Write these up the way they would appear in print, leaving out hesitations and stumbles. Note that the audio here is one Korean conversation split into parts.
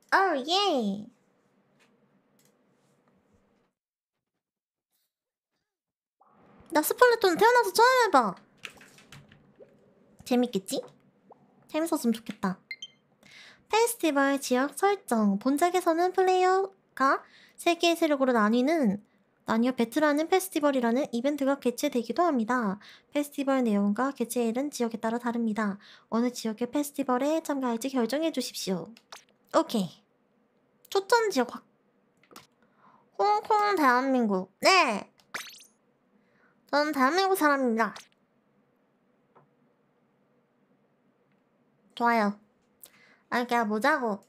예. 나 스플래툰 태어나서 처음 해봐. 재밌겠지? 재밌었으면 좋겠다. 페스티벌 지역 설정. 본작에서는 플레이어가 3개의 세력으로 나뉘어 배틀하는 페스티벌이라는 이벤트가 개최되기도 합니다. 페스티벌 내용과 개최일은 지역에 따라 다릅니다. 어느 지역의 페스티벌에 참가할지 결정해 주십시오. 오케이. 초점 지역 홍콩 대한민국. 네. 저는 대한민국 사람입니다. 좋아요. 그냥 보자고.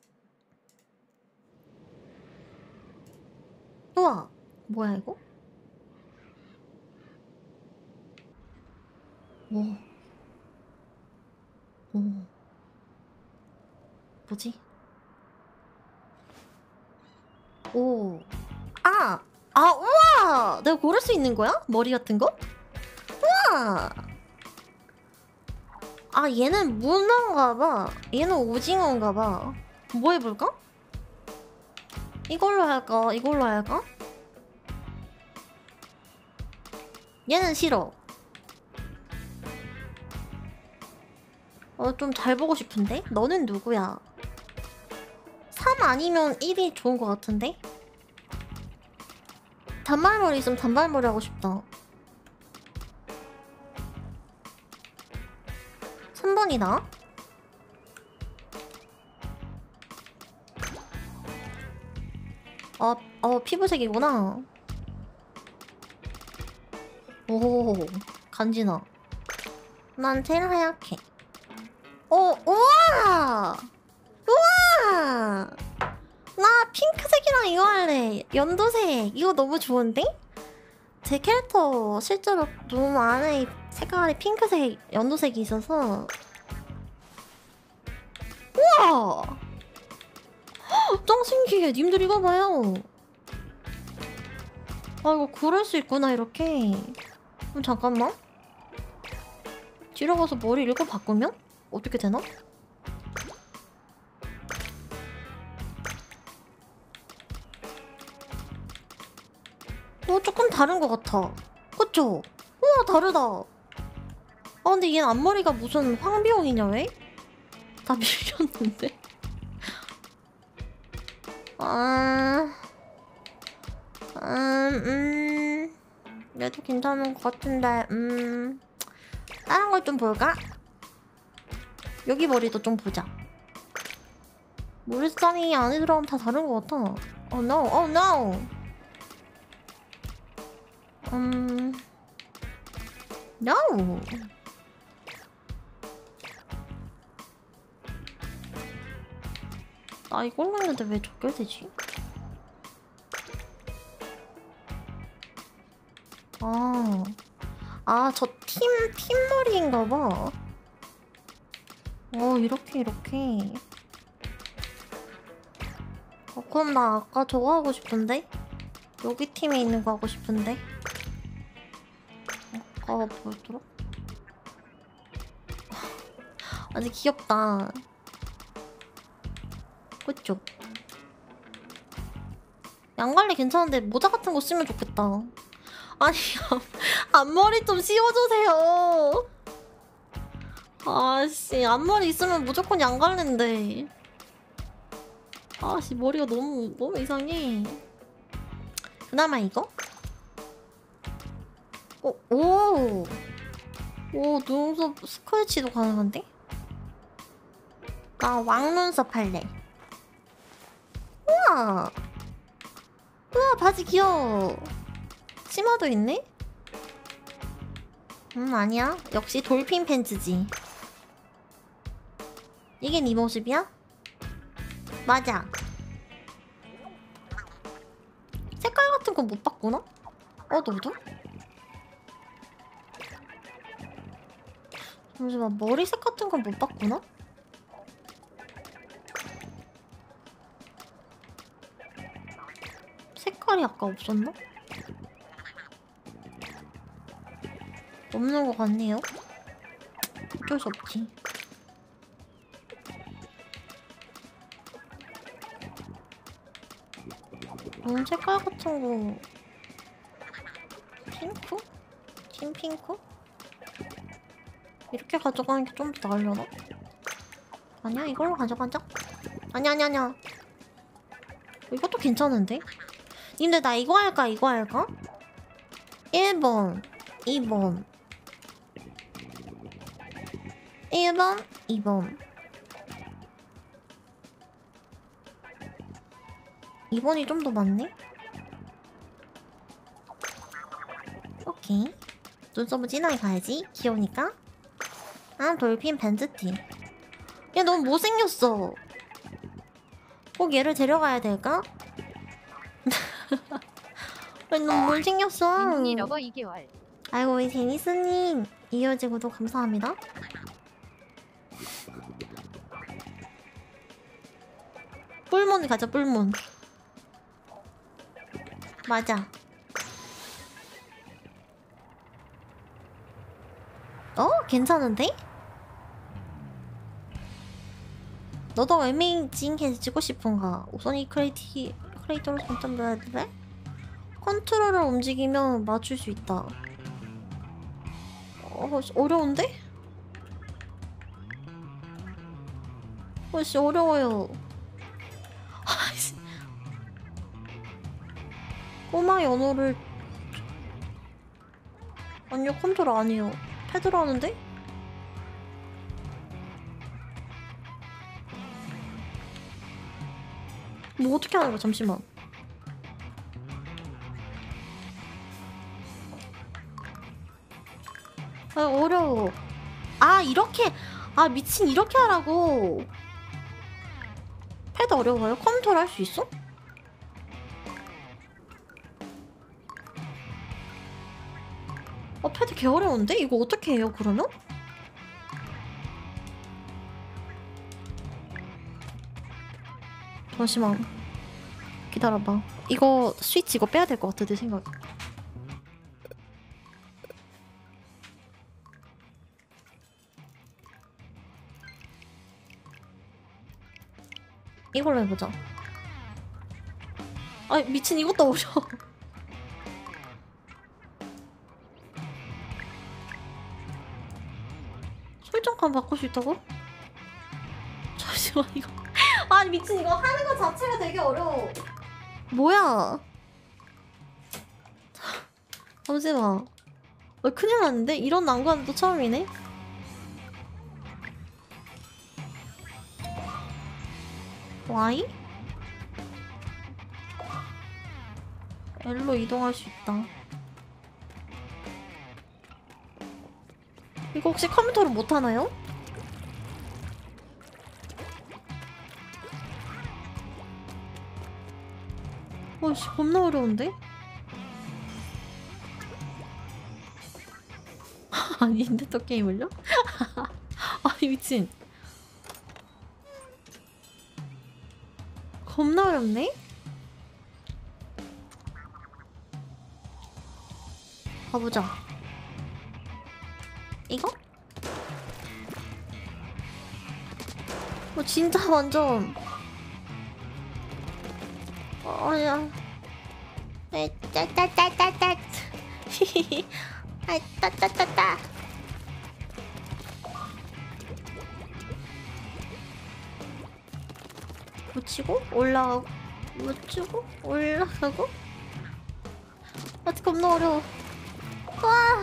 우와. 뭐야 이거? 오. 오. 뭐지? 오. 우와! 내가 고를 수 있는 거야? 머리 같은 거? 우와! 얘는 문어인가 봐. 얘는 오징어인가 봐. 뭐 해볼까? 이걸로 할까? 이걸로 할까? 얘는 싫어. 좀 잘 보고 싶은데? 너는 누구야? 3 아니면 1이 좋은 것 같은데? 단발머리 있으면 단발머리 하고 싶다. 3번이다. 피부색이구나. 오, 간지나. 난 제일 하얗게. 우와! 우와! 나 핑크색이랑 이거 할래. 연두색. 이거 너무 좋은데? 제 캐릭터 실제로 눈 안에 색깔이 핑크색, 연두색이 있어서. 우와! 짱 신기해. 님들 이거 봐요. 이거 고를 수 있구나, 이렇게. 잠깐만. 뒤로 가서 머리 이렇게 바꾸면? 어떻게 되나? 조금 다른 것 같아. 그쵸? 우와, 다르다. 근데 얘는 앞머리가 무슨 황비용이냐, 왜? 다 밀렸는데? 얘도 괜찮은 것 같은데, 다른 걸 좀 볼까? 여기 머리도 좀 보자. 머리스타일이 안에 들어가면 다 다른 것 같아. Oh no, oh no! No! 나 이걸로 했는데 왜 적결되지? 저 팀머리인가봐. 이렇게. 그럼 나 아까 저거 하고 싶은데? 여기 팀에 있는 거 하고 싶은데? 뭐였더라? 아주 귀엽다. 그쵸? 양갈래 괜찮은데 모자 같은 거 쓰면 좋겠다. 아니, 앞머리 좀 씌워주세요. 아씨, 앞머리 있으면 무조건 양갈래인데. 머리가 너무 이상해. 그나마 이거? 오, 눈썹 스크래치도 가능한데? 나 왕눈썹 할래. 우와, 바지 귀여워. 치마도 있네? 아니야. 역시 돌핀 팬츠지. 이게 네 모습이야? 맞아. 색깔 같은 건 못 봤구나? 너도? 잠시만, 머리색 같은 건 못 봤구나? 색깔이 아까 없었나? 없는 것 같네요. 어쩔 수 없지. 눈 색깔 같은 거 핑크? 팀 핑크? 이렇게 가져가는 게 좀 더 나으려나? 아니야, 이걸로 가져가자. 아니야. 이것도 괜찮은데? 근데 나 이거 할까? 1번 2번 1번 2번 2번이 좀 더 많네? 오케이. 눈썹을 진하게 가야지. 귀여우니까. 아, 돌핀 벤즈티. 얘 너무 못생겼어. 꼭 얘를 데려가야 될까? 왜 너무 못생겼어. 민둥이 러버 2개월. 아이고, 우리 제니스님. 이어지 구독 감사합니다. 뿔몬 가자, 뿔몬. 맞아. 괜찮은데? 너도 어메이징 해주고 싶은가? 우선 이 크레이터로 손잡아야 돼? 컨트롤을 움직이면 맞출 수 있다. 어려운데? 씨, 어려워요. 꼬마 연어를... 아니요, 컨트롤 아니에요. 패드로 하는데? 뭐 어떻게 하는 거야? 잠시만. 아, 어려워. 아, 이렇게. 아, 미친, 이렇게 하라고. 패드 어려워요? 컨트롤 할 수 있어? 패드 개 어려운데? 이거 어떻게 해요, 그러면? 잠시만. 기다려봐. 이거 스위치 이거 빼야 될 것 같아, 내 생각에. 이걸로 해보자. 아, 미친, 이것도 어려워. 설정감 바꿀 수 있다고? 잠시만, 이거. 아, 미친, 이거 하는 거 자체가 되게 어려워. 뭐야? 잠시만. 큰일 났는데? 이런 난관은 또 처음이네? Y? L로 이동할 수 있다. 이거 혹시 컴퓨터로 못하나요? 씨, 겁나 어려운데? 아닌데 또 게임을요? 아니, 미친. 겁나 어렵네? 가보자. 이거? 진짜 완전. 야. 따따따따따. 히히히. 아, 따따따따. 붙이고 올라가고, 붙이고 올라가고. 아, 겁나 어려워. 와.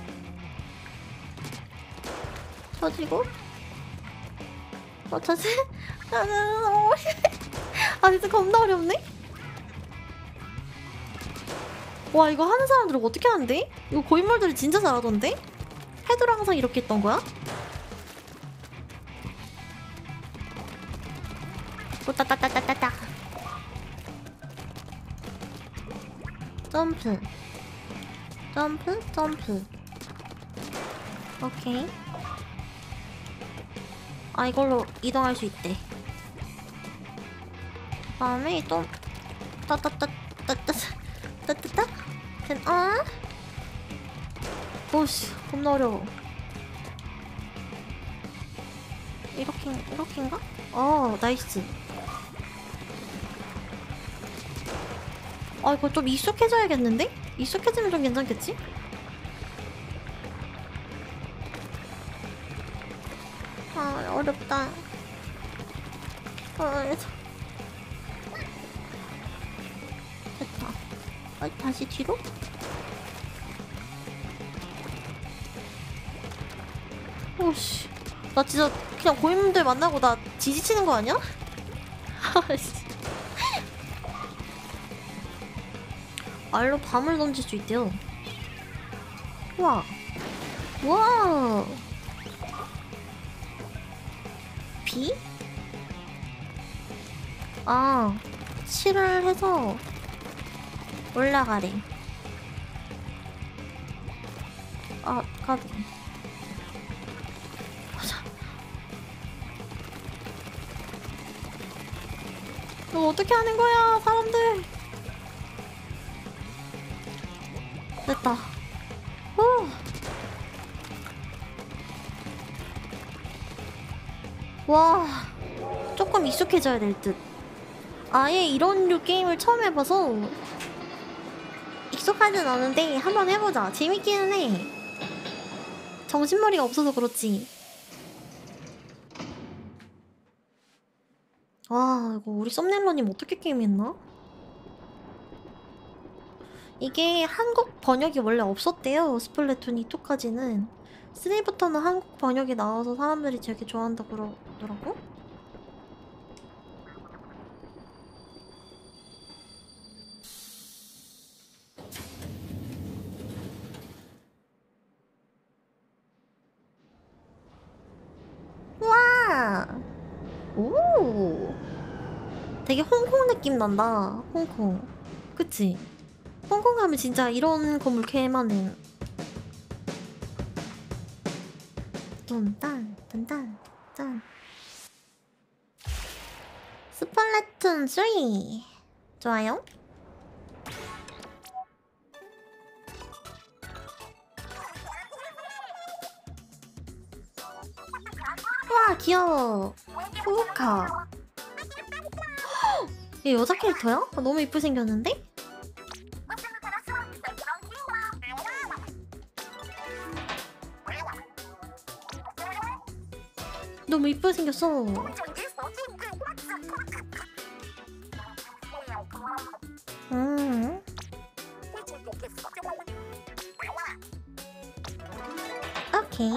터지고. 터지? 아, 진짜 겁나 어렵네? 와, 이거 하는 사람들은 어떻게 하는데? 이거 고인물들이 진짜 잘하던데? 패드로 항상 이렇게 했던 거야? 따따따따따따. 점프. 점프. 오케이. 아, 이걸로 이동할 수 있대. 그 다음에 이동. 따따따따따따. 오씨, 겁나 어려워. 이렇게인가? 나이스. 아 이거 좀 익숙해져야겠는데? 익숙해지면 좀 괜찮겠지? 아 어렵다. 됐다. 다시 뒤로? 오씨, 나 진짜 그냥 고인물들 만나고 나 지지치는 거 아니야? 알로 밤을 던질 수 있대요. 우와. 와. 비? 아, 칠을 해서 올라가래. 아, 가비. 보자. 이거 어떻게 하는 거야, 사람들? 됐다. 후. 와, 조금 익숙해져야 될 듯. 아예 이런 류 게임을 처음 해봐서 익숙하진 않은데 한번 해보자. 재밌기는 해. 정신머리가 없어서 그렇지. 와, 이거 우리 썸네일러님 어떻게 게임했나? 이게 한국 번역이 원래 없었대요. 스플래툰 2까지는 3부터는 한국 번역이 나와서 사람들이 되게 좋아한다고 그러더라고. 와! 오! 되게 홍콩 느낌 난다. 홍콩. 그치? 홍콩 가면 진짜 이런 건물 개많은. 뚠딴 뚠딴 짠. 스플래툰 3 좋아요. 와 귀여워. 후우카. 얘 여자 캐릭터야? 아, 너무 이쁘게 생겼는데? 너무 이쁘게 생겼어. 음. 오케이.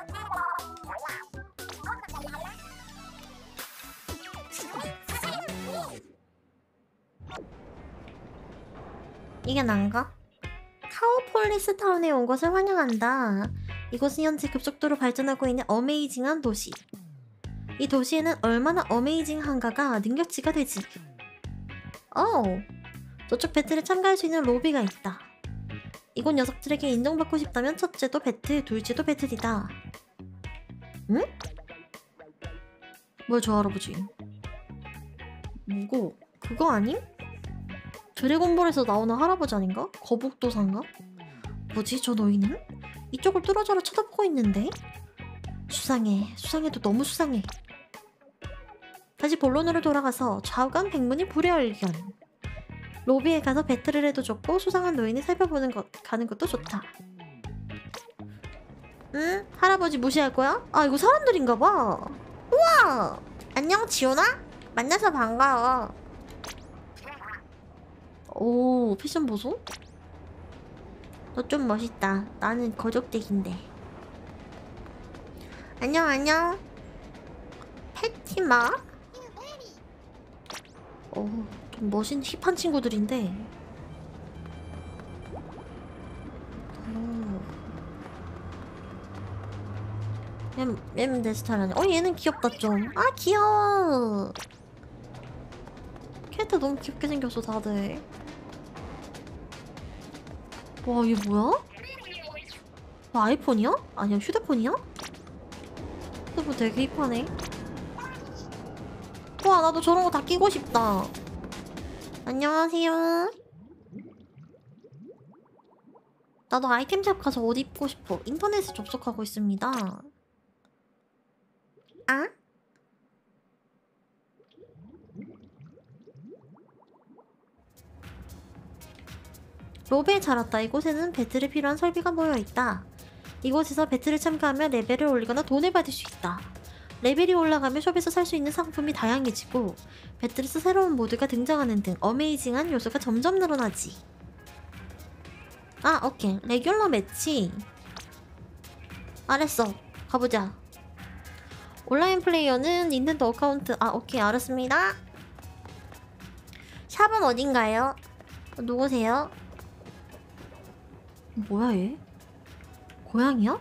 이게 난가? 카오폴리스 타운에 온 것을 환영한다. 이곳은 현재 급속도로 발전하고 있는 어메이징한 도시. 이 도시에는 얼마나 어메이징한가가 능력치가 되지. 저쪽 배틀에 참가할 수 있는 로비가 있다. 이곳 녀석들에게 인정받고 싶다면 첫째도 배틀, 둘째도 배틀이다. 응? 뭘 저 할아버지? 뭐고? 그거 아님? 드래곤볼에서 나오는 할아버지 아닌가? 거북도사인가? 뭐지 저 노인은? 이쪽을 뚫어져라 쳐다보고 있는데? 수상해도 너무 수상해. 다시 본론으로 돌아가서 좌우간 백문이 불여일견. 로비에 가서 배틀을 해도 좋고 수상한 노인을 가는 것도 좋다. 응? 할아버지 무시할 거야? 아 이거 사람들인가봐. 우와! 안녕 지훈아? 만나서 반가워. 오 패션 보소? 너 좀 멋있다. 나는 거적대기인데. 안녕. 패티마? 좀 멋있는 힙한 친구들인데. 얘는 내 스타일 아니야. 얘는 귀엽다 좀. 아 귀여워. 캐릭터 너무 귀엽게 생겼어 다들. 와 이게 뭐야? 아이폰이야? 아니야 휴대폰이야? 휴대폰 되게 힙하네. 와 나도 저런 거 다 끼고 싶다. 안녕하세요. 나도 아이템샵 가서 옷 입고 싶어. 인터넷에 접속하고 있습니다. 아? 로베에 잘 왔다. 이곳에는 배틀에 필요한 설비가 모여있다. 이곳에서 배틀에 참가하면 레벨을 올리거나 돈을 받을 수 있다. 레벨이 올라가면 숍에서 살 수 있는 상품이 다양해지고 배틀에서 새로운 모드가 등장하는 등 어메이징한 요소가 점점 늘어나지. 아, 오케이. 레귤러 매치. 알았어. 가보자. 온라인 플레이어는 닌텐도 어카운트. 아, 오케이. 알았습니다. 샵은 어딘가요? 누구세요? 뭐야 얘? 고양이야?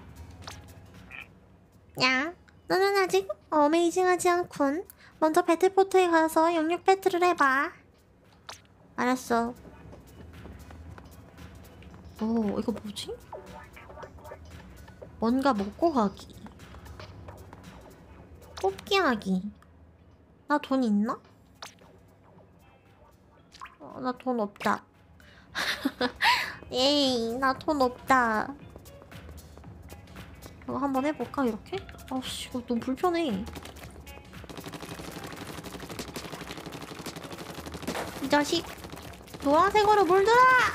야, 너는 아직 어메이징하지 않군. 먼저 배틀포트에 가서 영역 배틀을 해봐. 알았어. 오, 이거 뭐지? 뭔가 먹고 가기. 뽑기 하기. 나 돈 있나? 나 돈 없다. 에이, 나 돈 없다. 이거 한번 해볼까, 이렇게? 아씨, 이거 너무 불편해. 이 자식, 노란색으로 물들어!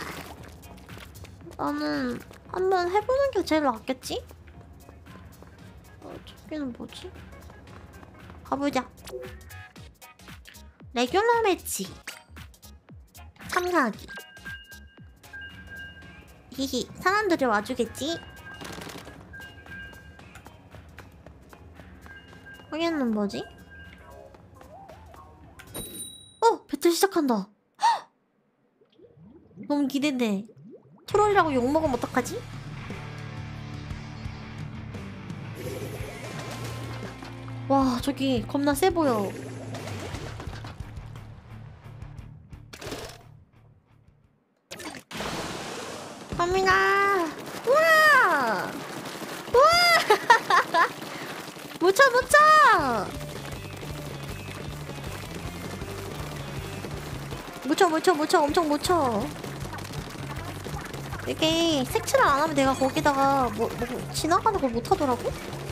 나는 한번 해보는 게 제일 낫겠지? 저기는 뭐지? 가보자. 레귤러 매치. 참가하기. 히히, 사람들이 와주겠지? 여기는 뭐지? 배틀 시작한다. 헉! 너무 기대돼. 트롤이라고 욕먹으면 어떡하지? 와, 저기 겁나 세 보여. 갑니다. 우와! 우와! 묻혀! 엄청 묻혀. 이게 색칠을 안 하면 내가 거기다가 뭐 지나가는 걸 못 하더라고?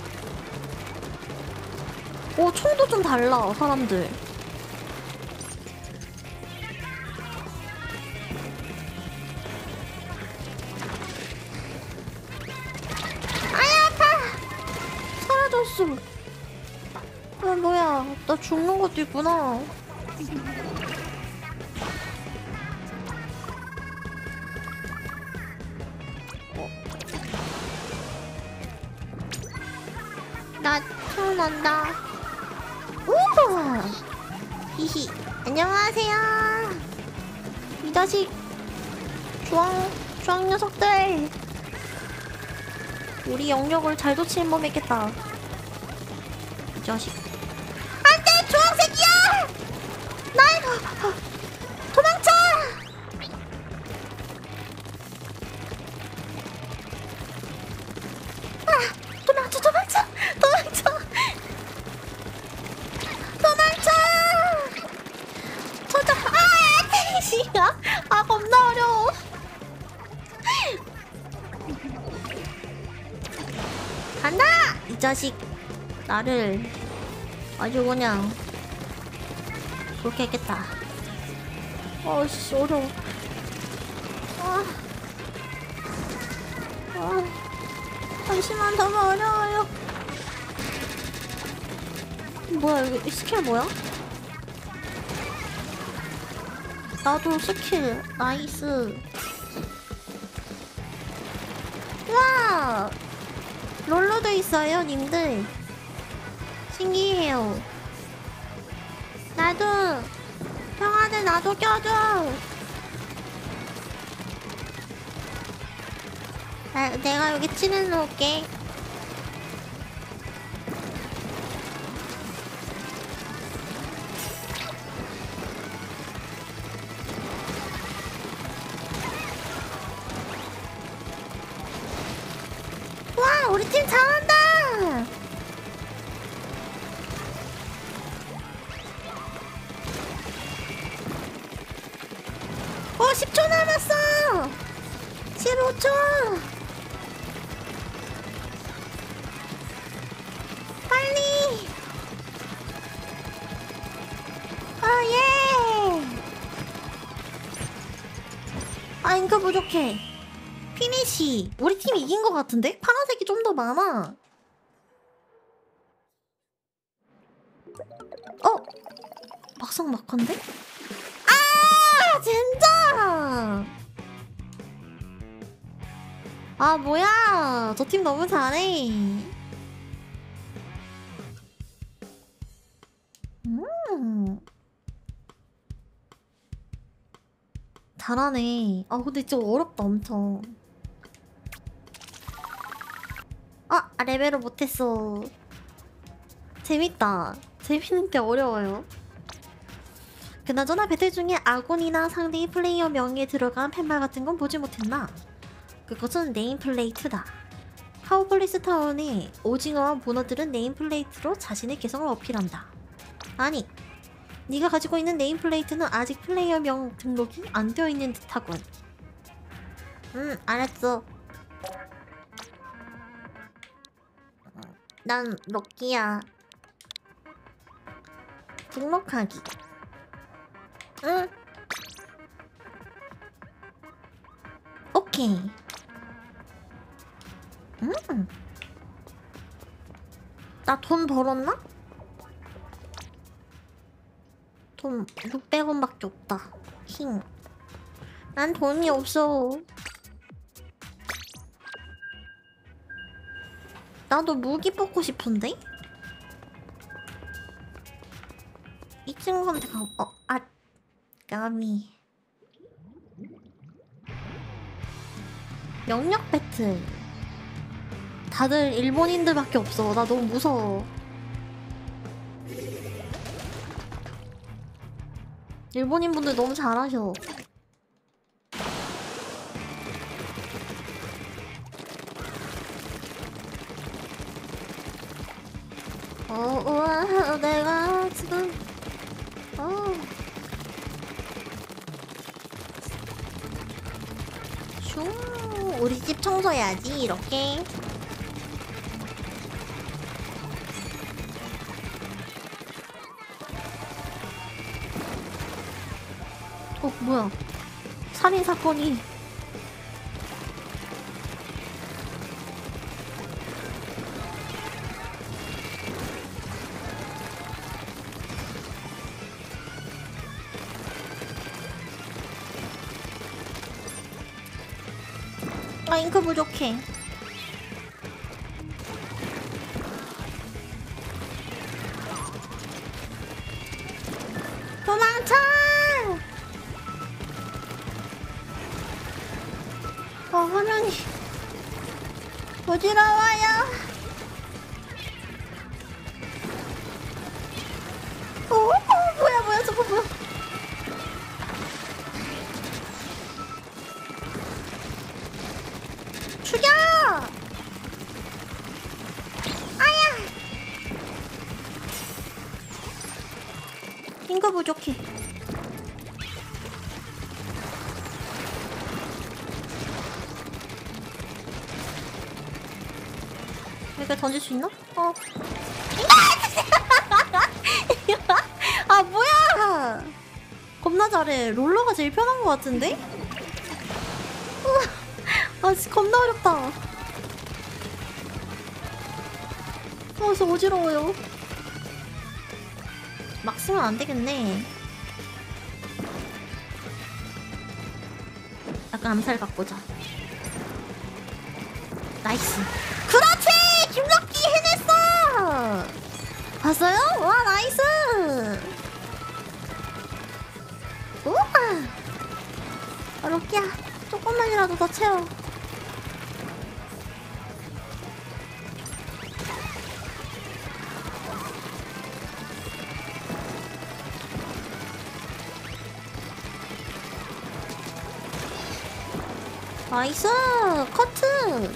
오, 총도 좀 달라, 사람들. 아야, 아파! 사라졌어. 아, 뭐야. 나 죽는 것도 있구나. 나 태어난다. 우와! 히히. 안녕하세요. 이 자식. 주황 녀석들. 우리 영역을 잘 도치는 법이 있겠다. 이 자식. 안 돼! 주황색이야! 날! 도망쳐! 도망쳐! 테이시야! 겁나 어려워. 간다! 이 자식. 나를 아주 그냥 그렇게 했겠다. 씨, 어려워. 잠시만 너무 어려워요. 뭐야, 이거 스킬 뭐야? 나도 스킬. 나이스. 와! 롤러도 있어요, 님들. 신기해요. 나도. 형아들 나도 껴줘. 내가 여기 칠해놓을게. 와, 우리 팀 잘한다. 10초 남았어. 15초. 빨리. 예. 아, 잉크 부족해. 피니시. 우리 팀이 이긴 것 같은데? 파란색이 좀 더 많아. 막상 막한데? 아, 진짜! 아, 뭐야. 저 팀 너무 잘해. 잘하네. 아, 근데 진짜 어렵다, 엄청. 레벨을 못했어. 재밌다. 재밌는데 어려워요. 그나저나 배틀 중에 아군이나 상대의 플레이어 명의에 들어간 팻말 같은 건 보지 못했나? 그것은 네임플레이트다. 카우폴리스 타운의 오징어와 모너들은 네임플레이트로 자신의 개성을 어필한다. 아니, 네가 가지고 있는 네임플레이트는 아직 플레이어명 등록이 안 되어 있는 듯하군. 알았어. 난 럭키야. 등록하기. 응. 오케이. 나 돈 벌었나? 돈 600원밖에 없다. 힝. 난 돈이 없어. 나도 무기 뽑고 싶은데? 이 친구한테 까미. 명력 배틀. 다들 일본인들밖에 없어. 나 너무 무서워. 일본인분들 너무 잘하셔. 우와, 내가 지금 슝, 우리 집 청소해야지. 이렇게. 뭐야. 살인사건이. 잉크 부족해. 도망쳐! 화면이 어지러워요. 뭐야, 저거 뭐야. 죽여! 아야! 잉크 부족해. 이렇게 던질 수 있나? 뭐야! 겁나 잘해. 롤러가 제일 편한 것 같은데? 진짜 겁나 어렵다. 진짜 어지러워요. 막 쓰면 안 되겠네. 약간 암살 갖고자. 나이스. 그렇지! 김럭키 해냈어! 봤어요? 와, 나이스! 우와! 럭키야, 조금만이라도 더 채워. 나이스! 커트!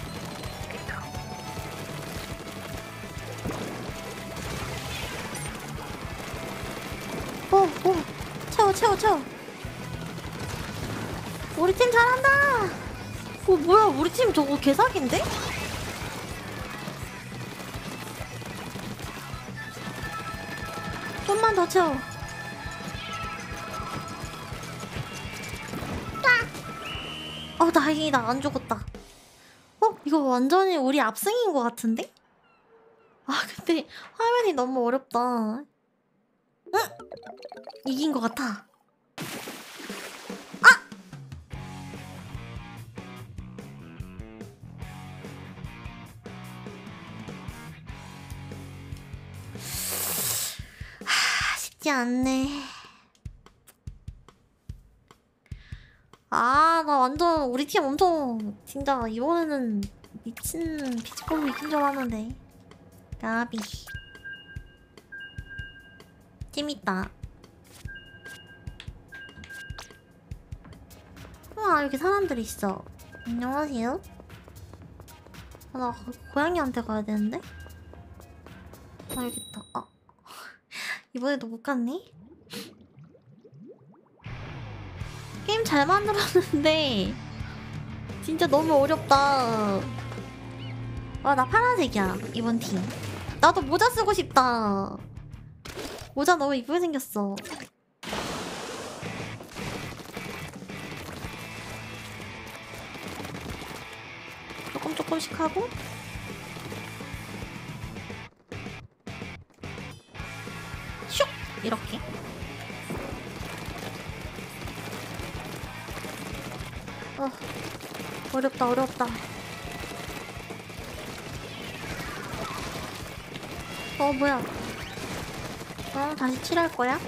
채워. 우리 팀 잘한다! 뭐야, 우리 팀 저거 개사기인데? 좀만 더 채워. 다행이다. 안 죽었다. 이거 완전히 우리 압승인 것 같은데? 근데 화면이 너무 어렵다. 이긴 것 같아. 쉽지 않네. 나 완전 우리 팀 엄청 진짜 이번에는 미친 피지컬로 이긴 줄 알았는데. 까비. 재밌다. 우와, 여기 사람들이 있어. 안녕하세요. 나 고양이한테 가야 되는데? 여기 있다. 이번에도 못 갔네? 게임 잘 만들었는데 진짜 너무 어렵다. 나 파란색이야, 이번 팀. 나도 모자 쓰고 싶다. 모자 너무 이쁘게 생겼어. 조금씩 하고. 슉! 이렇게. 어렵다. 뭐야. 다시 칠할 거야?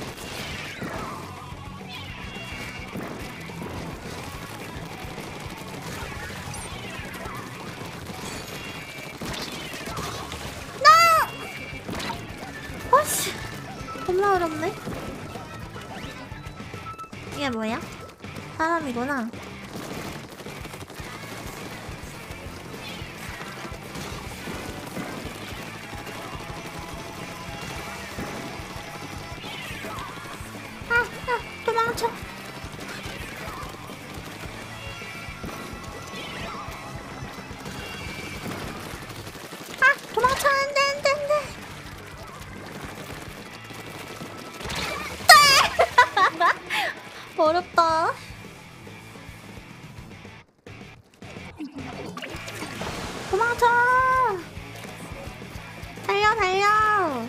어씨! 겁나 어렵네? 이게 뭐야? 사람이구나. 도망쳐. 도망쳐. 안 돼. 어렵다. 도망쳐. 달려.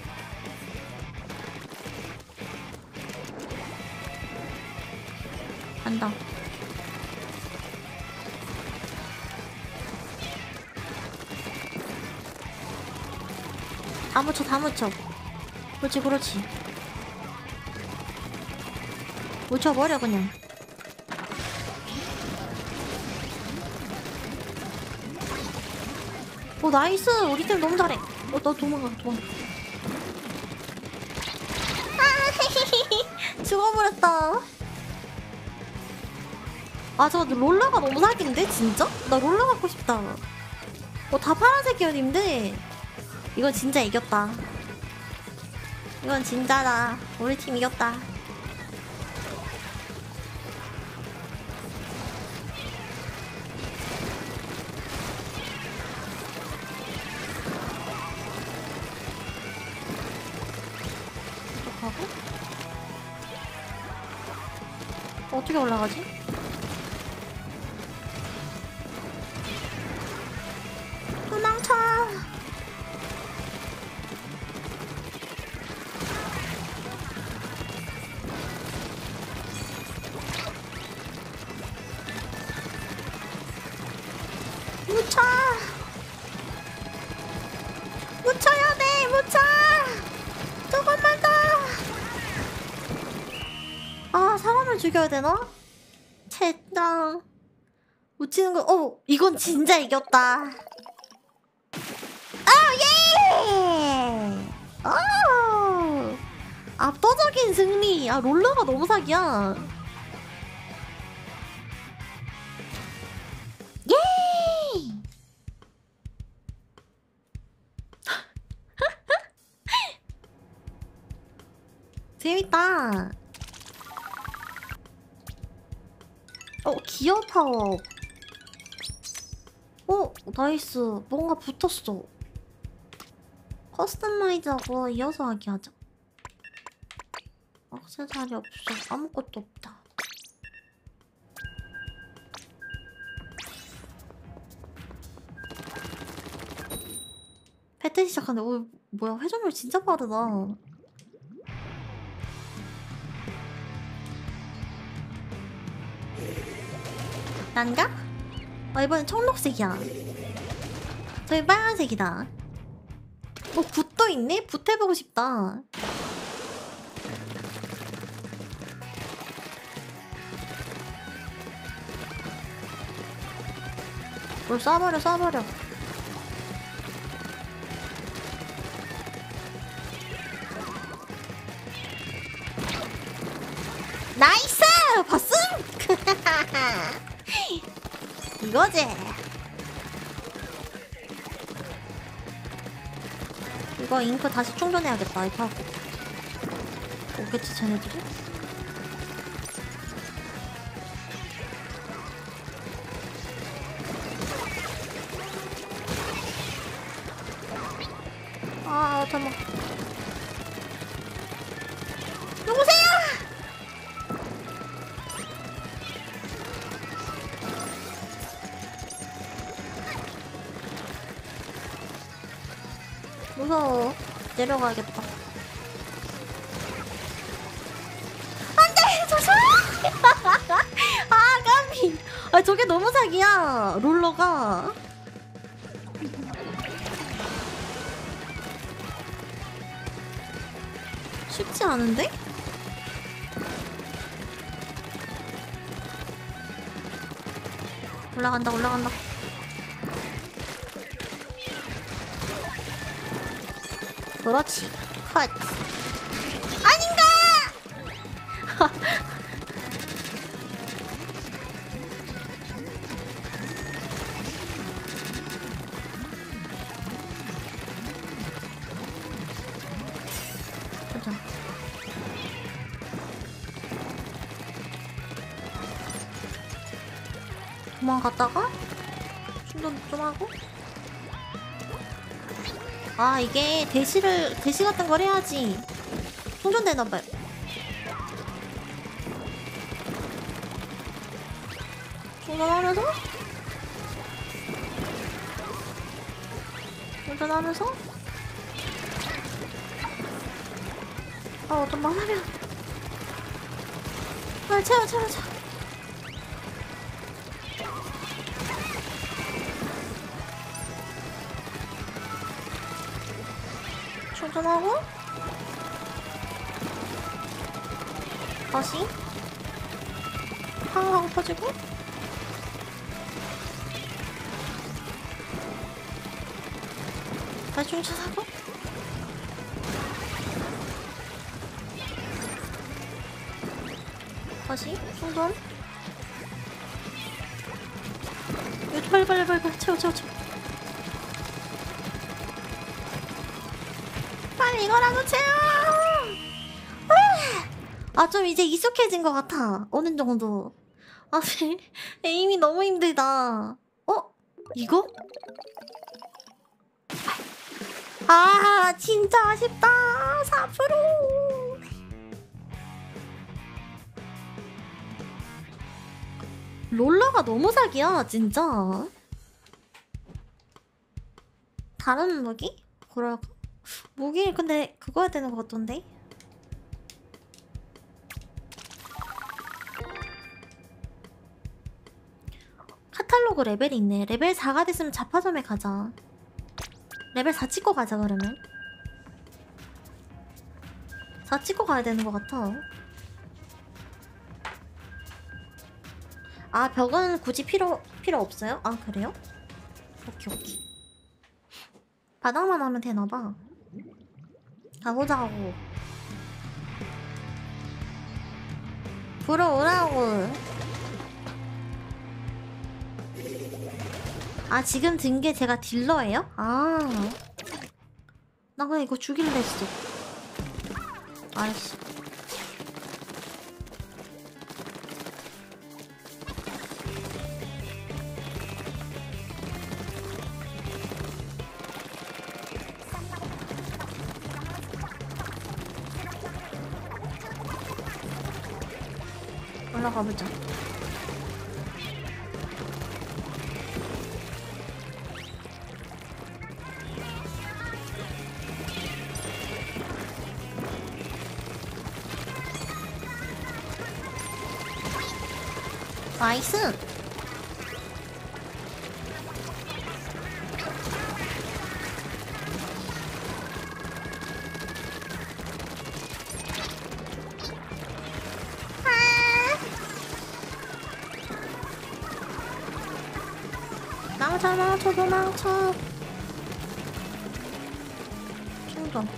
간다. 다 묻혀. 그렇지. 묻혀버려, 그냥. 나이스. 우리 팀 너무 잘해. 나 도망가. 죽어버렸다. 저 롤러가 너무 사기인데, 진짜? 나 롤러 갖고 싶다. 다 파란색이었는데 이건 진짜 이겼다. 이건 진짜다. 우리 팀 이겼다. 어떡하고? 어떻게 올라가지? 도망쳐! 묻혀! 묻혀야 돼! 묻혀! 조금만 더! 사람을 죽여야 되나? 젠장. 묻히는 거, 이건 진짜 이겼다. 예! 압도적인 승리. 롤러가 너무 사기야. 예! 재밌다. 기어 파워. 나이스. 뭔가 붙었어. 커스터마이즈하고 이어서 하기 하자. 액세서리 없어. 아무것도 없다. 시작하네. 뭐야, 회전율 진짜 빠르다. 난가? 이번엔 청록색이야. 저기 빨간색이다. 붓도 있네? 붓 해보고 싶다. 뭘 쏴버려. 나이스! 봤음? 이거지. 이거 잉크 다시 충전해야겠다. 이거 하고 오겠지 쟤네들이? 잠깐만. 누구세요? 무서워. 내려가야겠다. 안돼! 조심! 까비! 저게 너무 사기야. 롤러가. 쉽지 않은데? 올라간다. 그렇지. 컷. 아닌가! 보자. 도망갔다가 충전 좀 하고. 이게 대시 같은 걸 해야지 충전되나봐요. 충전하면서 좀만 하면 채워. 충전하고 다시 하고 퍼지고 다시 충전하고 다시 충전. 이거 빨리 채워. 빨리 이거라도 채워. 좀 이제 익숙해진 것 같아. 어느 정도. 에임이 너무 힘들다. 이거? 진짜 아쉽다. 4%. 롤러가 너무 사기야, 진짜. 다른 무기? 그럴까? 무기 근데 그거 해야 되는 것 같던데? 카탈로그 레벨이 있네. 레벨 4가 됐으면 자파점에 가자. 레벨 4 찍고 가자 그러면. 4 찍고 가야 되는 것 같아. 벽은 굳이 필요 없어요? 그래요? 오케이. 바닥만 하면 되나봐. 가보자고. 불어오라고. 지금 든 게 제가 딜러예요? 나 그냥 이거 죽일래 했어. 알았어. 올라가보자. 나이스. 망쳐 도망쳐. 충전.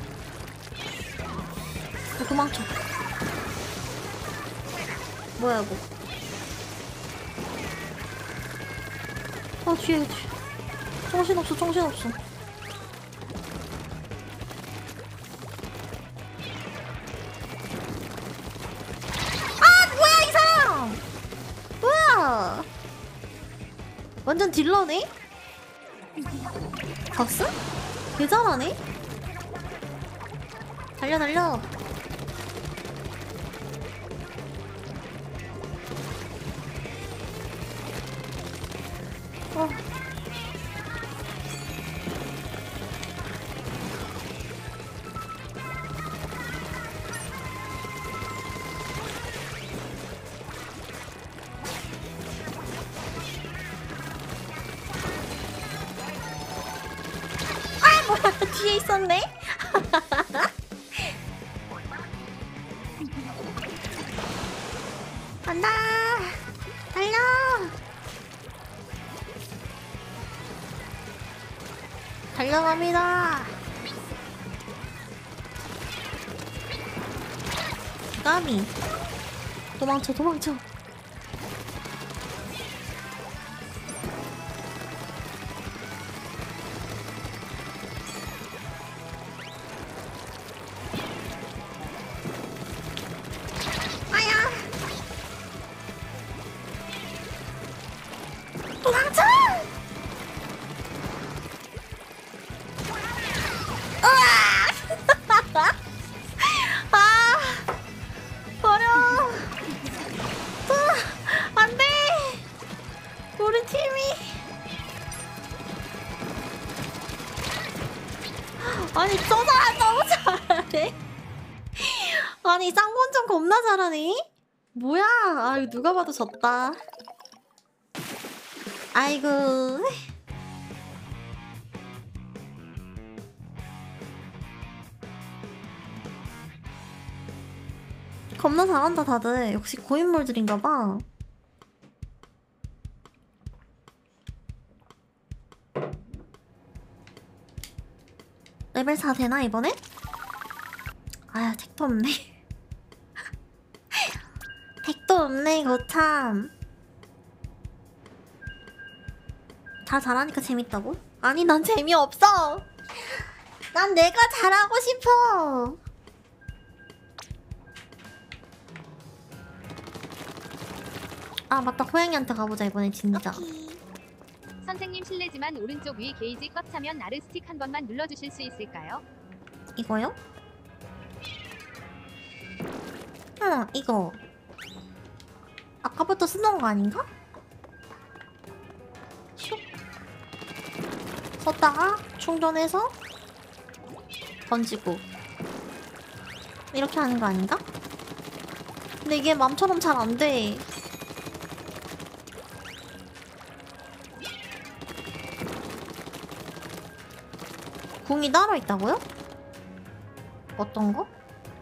도망쳐. 뭐야 이거. 뒤에. 정신없어. 뭐야 이 사람. 뭐야. 완전 딜러네? 박스? 개 잘하네? 달려. 뭐야, 뒤에 있었네? 간다. 달려. 달려갑니다. 까미. 도망쳐. 아야. 도망쳐. 버려. 안돼. 우리 팀이. 아니 저 사람 너무 잘하네. 아니 쌍권총 겁나 잘하네. 뭐야. 이거 누가 봐도 졌다. 아이고. 겁나 잘한다 다들. 역시 고인물들인가봐. 레벨 4 되나 이번에? 아야 택도 없네. 택도 없네 이거 참. 다 잘하니까 재밌다고? 아니 난 재미없어. 난 내가 잘하고 싶어. 아 맞다, 고양이한테 가보자 이번엔 진짜. 선생님 실례지만 오른쪽 위 게이지 꽉 차면 아르 스틱 한 번만 눌러주실 수 있을까요? 이거요? 응 이거 아까부터 쓰던 거 아닌가? 슉 썼다가 충전해서 던지고 이렇게 하는 거 아닌가? 근데 이게 맘처럼 잘 안 돼. 궁이 따로 있다고요? 어떤 거?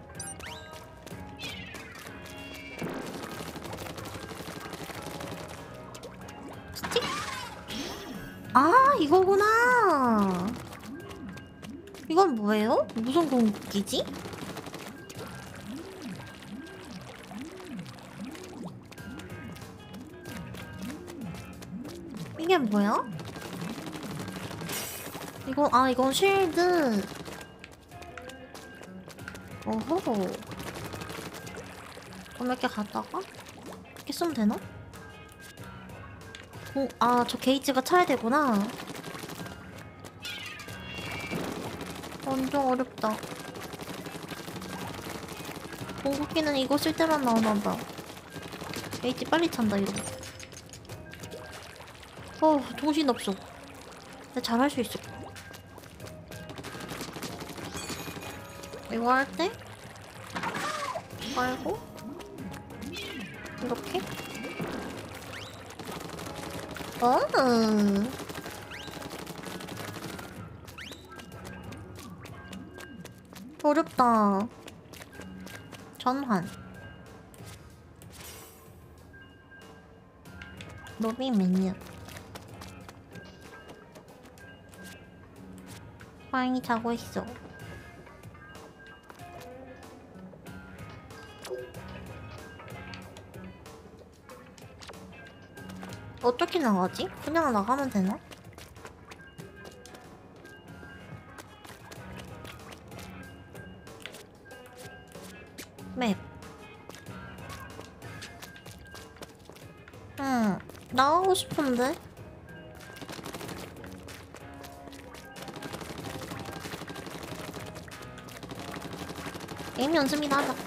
스틱? 아 이거구나. 이건 뭐예요? 무슨 공기지? 이게 뭐야? 이건 쉴드. 어허. 그럼 이렇게 갔다가 이렇게 쓰면 되나? 저 게이지가 차야 되구나. 완전 어렵다. 공격기는 이거 쓸 때만 나오나봐. 게이지 빨리 찬다 이거. 정신없어. 근데 잘할 수 있을 거야. 이거 할 때 말고 이렇게 어. 어렵다. 전환. 로비 메뉴. 빵이 자고 있어. 어떻게 나가지? 그냥 나가면 되나? 맵. 나가고 싶은데? 게임 연습이나 하자.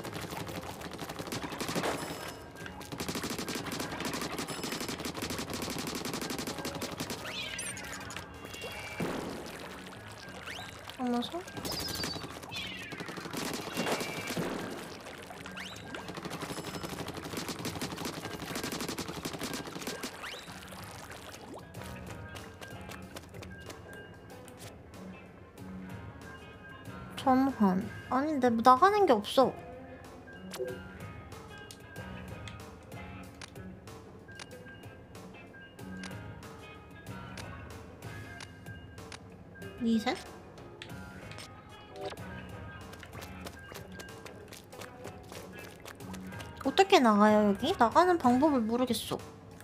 어머서? 전환. 아닌데 뭐 나가는 게 없어. 리셋? 어떻게 나가요 여기? 나가는 방법을 모르겠어.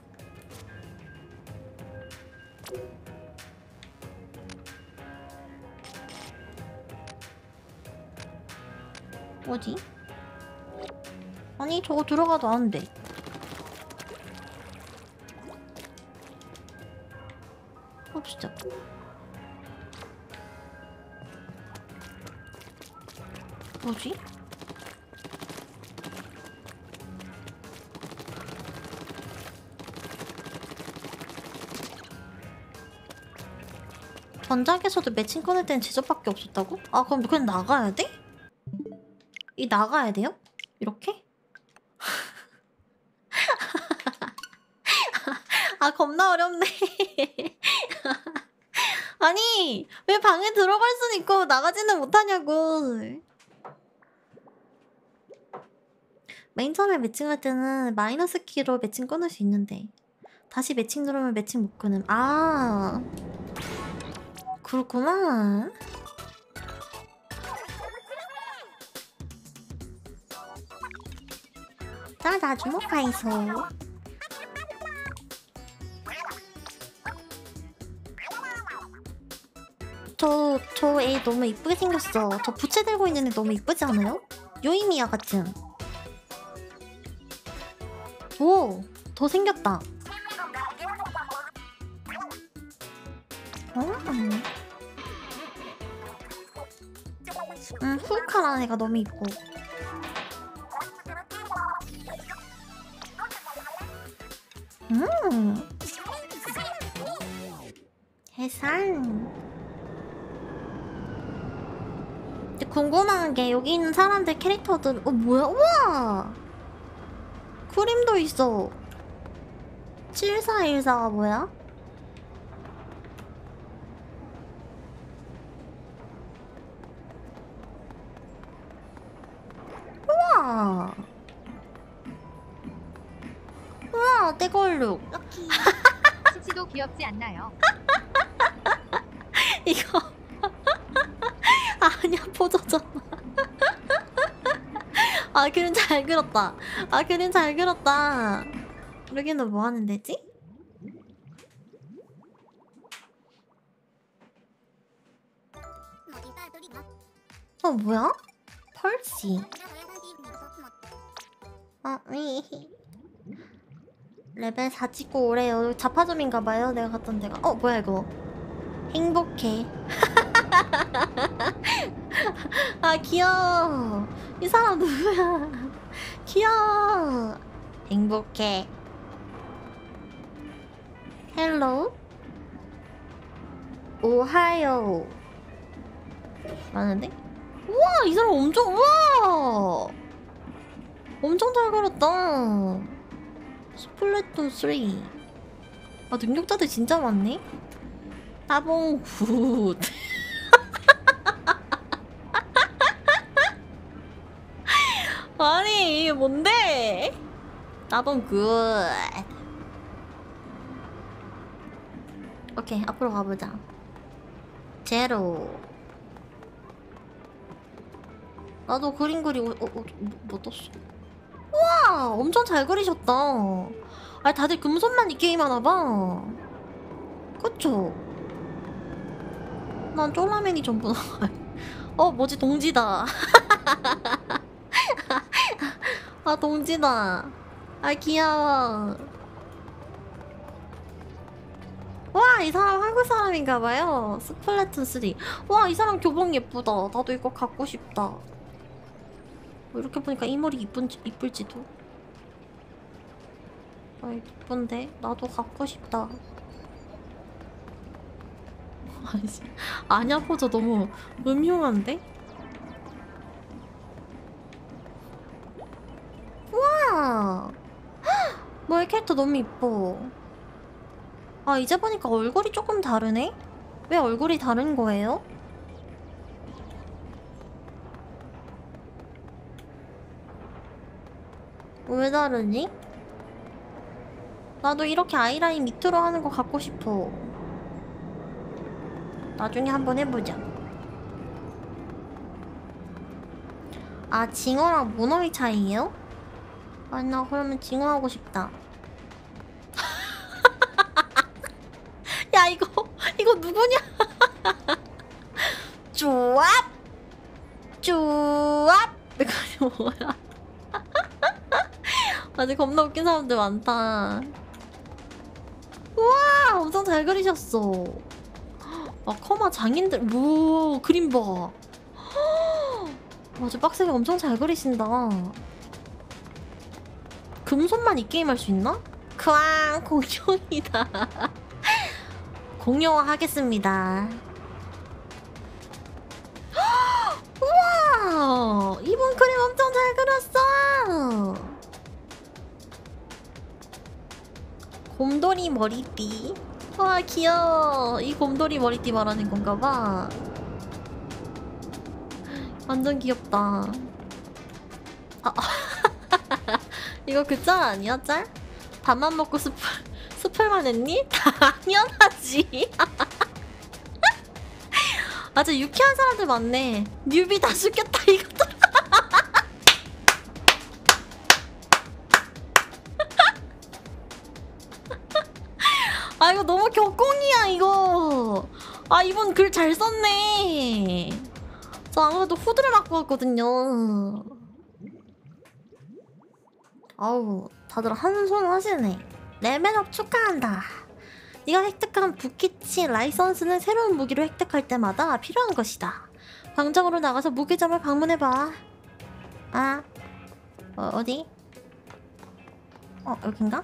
어디? 아니 저거 들어가도 안 돼. 봅시다. 뭐지? 전작에서도 매칭 꺼낼 땐 제접밖에 없었다고? 아 그럼 그냥 나가야 돼? 이 나가야 돼요? 이렇게? 아 겁나 어렵네. 아니 왜 방에 들어갈 순 있고 나가지는 못하냐고. 맨 처음에 매칭할 때는 마이너스 키로 매칭 끊을 수 있는데 다시 매칭 누르면 매칭 못 끊음. 아 그렇구나. 나 주목하이소. 저 애 너무 이쁘게 생겼어. 저 부채 들고 있는 애 너무 이쁘지 않아요? 요이미야 같은. 오! 더 생겼다. 훌카라는 애가 너무 이뻐. 해산. 근데 궁금한 게 여기 있는 사람들 캐릭터들 뭐야? 우와! 그림도 있어. 7414가 뭐야? 우와! 우와, 떼걸룩. 치치도 귀엽지 않나요? 이거 아니야 포도잖아. 아 그림 잘 그렸다. 아 그림 잘 그렸다. 여기는 뭐 하는 데지? 뭐야? 펄시. 레벨 4 찍고 오래요. 자파점인가봐요 내가 갔던 데가. 뭐야 이거. 행복해. 아 귀여워. 이 사람 누구야. 귀여워. 행복해. 헬로 오하요 라는데? 우와 이 사람 엄청 우와 엄청 잘 그렸다. 스플래툰 3 아 능력자들 진짜 많네. 따봉 굿. 아니 이게 뭔데? 따봉 굿. 오케이 앞으로 가보자. 제로. 나도 그림 그리고 뭐 떴어? 우와 엄청 잘 그리셨다. 아 다들 금손만 이 게임 하나봐. 그쵸? 난 쫄라맨이 전부 나와. 뭐지 동지다. 아 동지다. 아 귀여워. 와 이 사람 한국 사람인가봐요. 스플래툰 3. 와 이 사람 교복 예쁘다. 나도 이거 갖고 싶다. 이렇게 보니까 이 머리 이쁠지도. 아 이쁜데? 나도 갖고 싶다. 아냐 포즈 너무 음흉한데? 우와! 뭐야 캐릭터 너무 이뻐. 아 이제 보니까 얼굴이 조금 다르네? 왜 얼굴이 다른 거예요? 왜 다르지? 나도 이렇게 아이라인 밑으로 하는 거 갖고 싶어. 나중에 한번 해보자. 아 징어랑 문어의 차이예요? 아 나 그러면 징어 하고 싶다. 야 이거 누구냐? 쪼압! 쪼압! 이거 뭐야? 아직 겁나 웃긴 사람들 많다. 우와 엄청 잘 그리셨어. 아 커마 장인들 뭐 그림 봐. 맞아 빡세게 엄청 잘 그리신다. 금손만 이 게임 할 수 있나? 크앙 공룡이다. 공룡화 하겠습니다. 우와 이번 그림 엄청 잘 그렸어. 곰돌이 머리띠. 와 귀여워. 이 곰돌이 머리띠 말하는 건가봐. 완전 귀엽다. 아 이거 그 짤 아니야 짤? 밥만 먹고 스플만 했니? 당연하지. 아주 유쾌한 사람들 많네. 뉴비 다 죽겠다 이것도. 아 이거 너무 격공이야 이거. 아 이분 글 잘 썼네. 저 아무래도 후드를 갖고 왔거든요. 아우 다들 한손 하시네. 레벨업 축하한다. 네가 획득한 부키치 라이선스는 새로운 무기를 획득할 때마다 필요한 것이다. 광장으로 나가서 무기점을 방문해봐. 아 어디? 여긴가?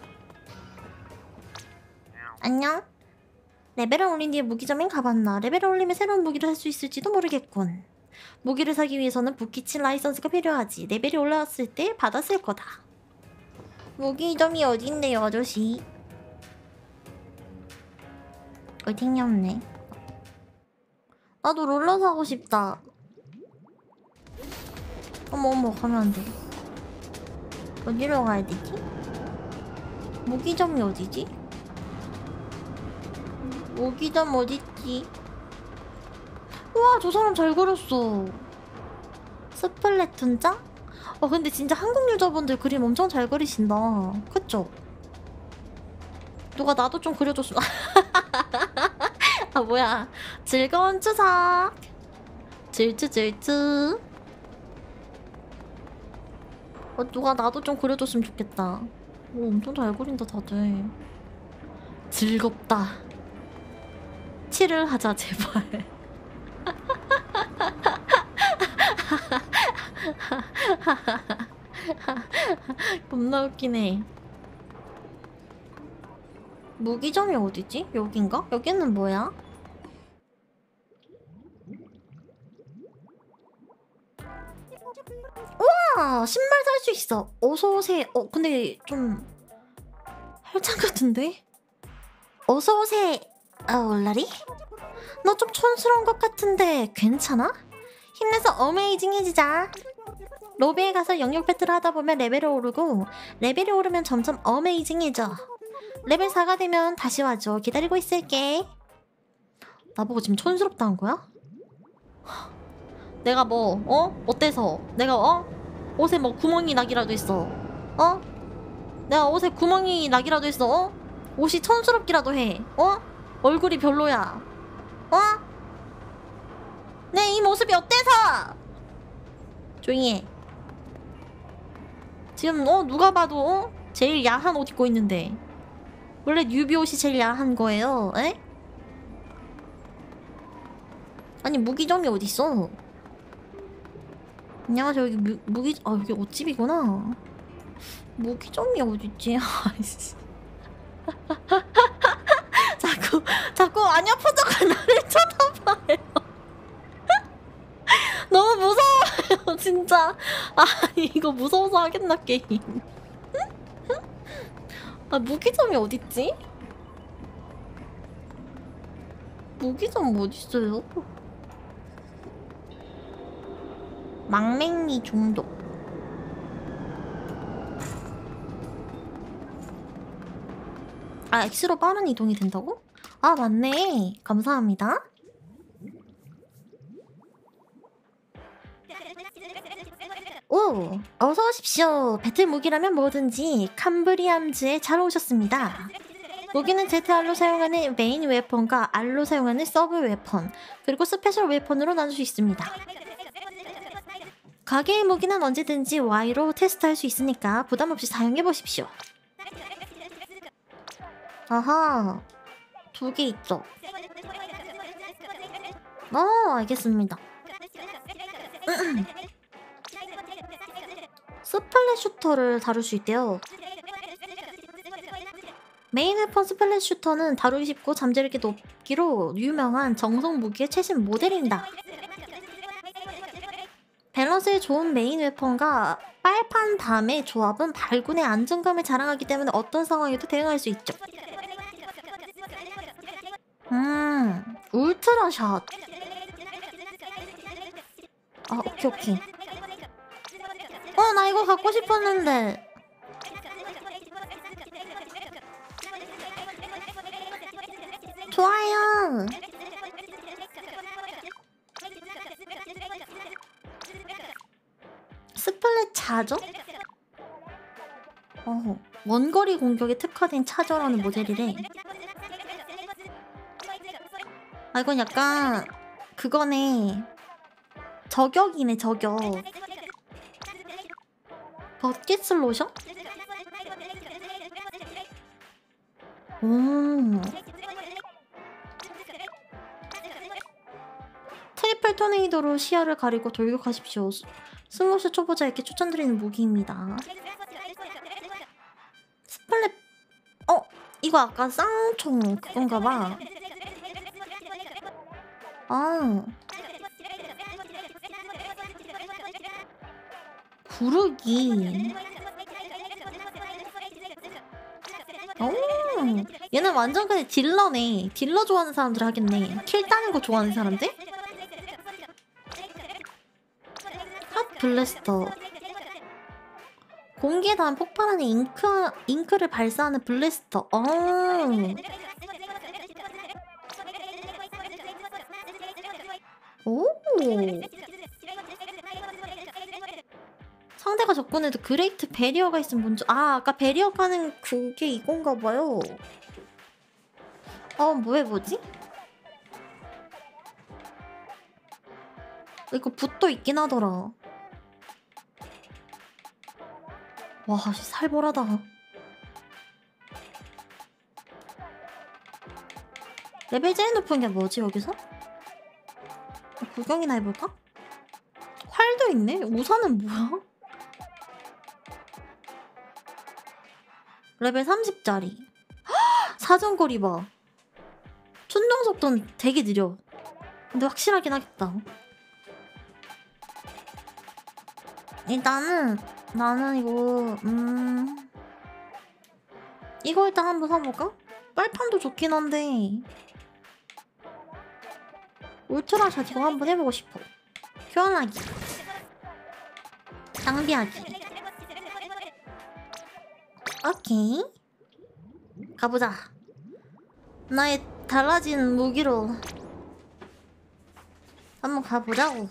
안녕? 레벨을 올린 뒤에 무기점엔 가봤나. 레벨을 올리면 새로운 무기를 살 수 있을지도 모르겠군. 무기를 사기 위해서는 부키치 라이선스가 필요하지. 레벨이 올라왔을 때 받았을 거다. 무기점이 어딘데요 아저씨? 어딘이 없네. 나도 롤러 사고 싶다. 어머 가면 안 돼. 어디로 가야 되지? 무기점이 어디지? 무기점 어딨지? 우와 저 사람 잘 그렸어. 스플래툰 짱? 근데 진짜 한국 유저분들 그림 엄청 잘 그리신다. 그쵸? 누가 나도 좀 그려줬으면. 아 뭐야. 즐거운 추석. 질투. 누가 나도 좀 그려줬으면 좋겠다. 엄청 잘 그린다 다들. 즐겁다. 칠을 하자 제발. 겁나 웃기네. 무기점이 어디지? 여긴가? 여기는 뭐야? 우와! 신발 살 수 있어. 어서오세요. 근데 좀... 헬창 같은데? 어서오세. 올라리? 너 좀 촌스러운 것 같은데 괜찮아? 힘내서 어메이징해지자. 로비에 가서 영역 배틀을 하다 보면 레벨이 오르고 레벨이 오르면 점점 어메이징해져. 레벨 4가 되면 다시 와줘. 기다리고 있을게. 나보고 지금 촌스럽다는 거야? 내가 뭐 어때서? 내가 옷에 뭐 구멍이 나기라도 했어. 내가 옷에 구멍이 나기라도 했어. 옷이 촌스럽기라도 해. 얼굴이 별로야. 내 이 모습이 어때서? 조용히 해. 지금 누가 봐도 제일 야한 옷 입고 있는데 원래 뉴비 옷이 제일 야한 거예요. 에? 아니 무기점이 어딨어? 안녕하세요. 여기 무기 여기 옷집이구나. 무기점이 어딨지? 아이씨. 자꾸 아냐 포도가 나를 쳐다봐요. 너무 무서워요 진짜. 아니 이거 무서워서 하겠나 게임. 무기점이 어딨지? 무기점 어딨어요? 망맹미 중독. X로 빠른 이동이 된다고? 맞네. 감사합니다. 오, 어서 오십시오. 배틀 무기라면 뭐든지 캄브리암즈에 잘 오셨습니다. 무기는 ZR로 사용하는 메인 웨폰과 R로 사용하는 서브 웨폰, 그리고 스페셜 웨폰으로 나눌 수 있습니다. 가게의 무기는 언제든지 Y로 테스트할 수 있으니까 부담없이 사용해보십시오. 아하, 2개 있죠. 알겠습니다. 스플랫 슈터를 다룰 수 있대요. 메인 웨폰 스플랫 슈터는 다루기 쉽고 잠재력이 높기로 유명한 정성 무기의 최신 모델입니다. 밸런스에 좋은 메인 웨폰과 빨판 밤의 조합은 발군의 안정감을 자랑하기 때문에 어떤 상황에도 대응할 수 있죠. 울트라샷. 오케이. 나 이거 갖고 싶었는데. 좋아요. 스플릿 차저? 원거리 공격에 특화된 차저라는 모델이래. 이건 약간 그거네. 저격이네, 저격. 버킷 로션? 트리플 토네이도로 시야를 가리고 돌격하십시오. 스무스 초보자에게 추천드리는 무기입니다. 스플릿 이거 아까 쌍총 그건가봐. 구르기. 얘는 완전 그냥 딜러네. 딜러 좋아하는 사람들 하겠네. 킬 따는 거 좋아하는 사람들? 핫 블래스터. 공기에 닿은 폭발하는 잉크를 발사하는 블래스터. 오. 상대가 접근해도 그레이트 베리어가 있으면 먼저. 아까 베리어 가는 그게 이건가 봐요. 뭐지? 이거 붓도 있긴 하더라. 와, 살벌하다. 레벨 제일 높은 게 뭐지, 여기서? 구경이나 해볼까? 활도 있네? 우산은 뭐야? 레벨 30짜리. 사정거리 봐. 충동 속도는 되게 느려. 근데 확실하긴 하겠다. 일단은 나는 이거 일단 한번 사볼까? 빨판도 좋긴 한데 울트라 샷 이거 한번 해보고 싶어. 교환하기, 장비하기. 오케이, 가보자. 나의 달라진 무기로 한번 가보자고.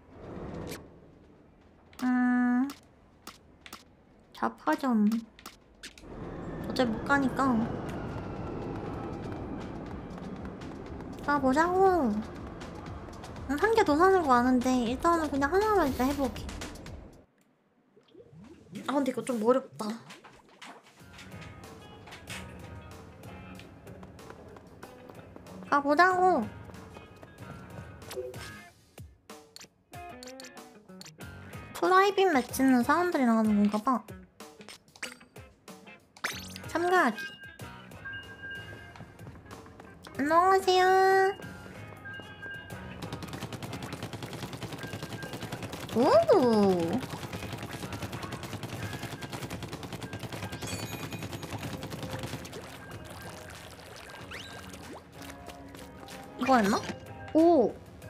자파점 어차피 못 가니까 가보자고. 한 개 더 사는 거 아는데 일단은 그냥 하나만 일단 해보게. 아 근데 이거 좀 어렵다. 가보자고. 프라이빗 매치는 사람들이랑 하는 건가 봐. 참가하기. 안녕하세요. 오. 이거였나? 오.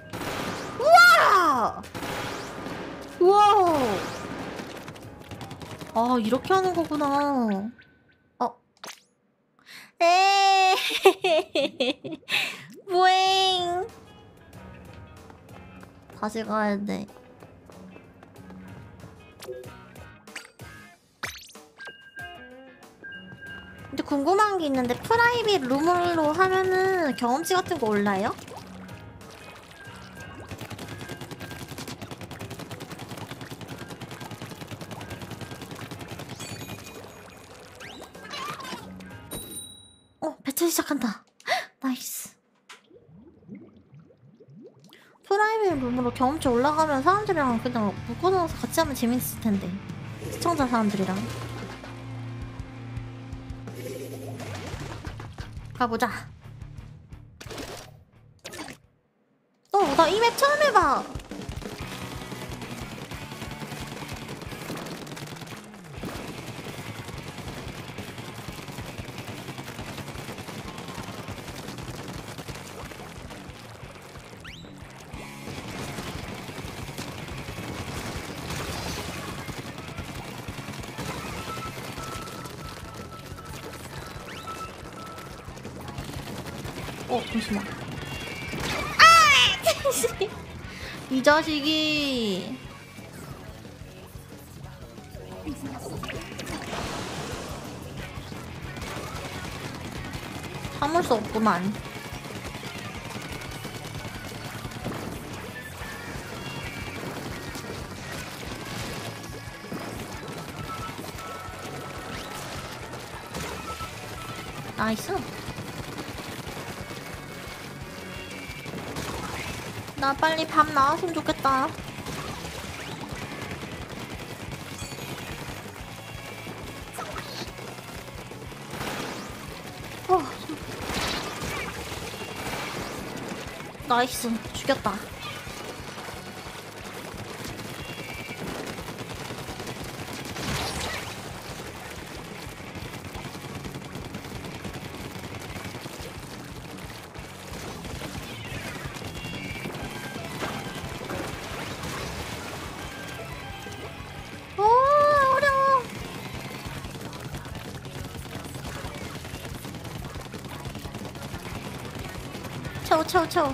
우와. 우와. 아 이렇게 하는 거구나. 에. 뭐잉. 다시 가야 돼. 근데 궁금한 게 있는데 프라이빗 룸으로 하면은 경험치 같은 거 올라요? 배틀 시작한다. 나이스. 프라이빗 룸으로 경험치 올라가면 사람들이랑 그냥 묶어놓아서 같이 하면 재밌을 텐데. 시청자 사람들이랑. 가보자. 나 이 맵 처음 해봐. 잠시만. 이 자식이. 참을 수 없구만. 나이스. 나 빨리 밥 나왔으면 좋겠다. 나이스. 죽였다. 어려워. 채워.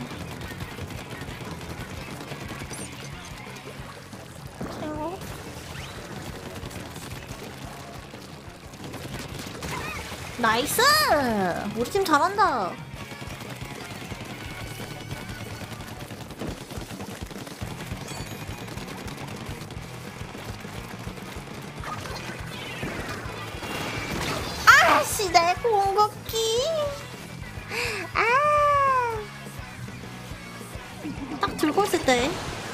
나이스! 우리 팀 잘한다. 아씨, 내 공격기. 딱 들고 있을 때.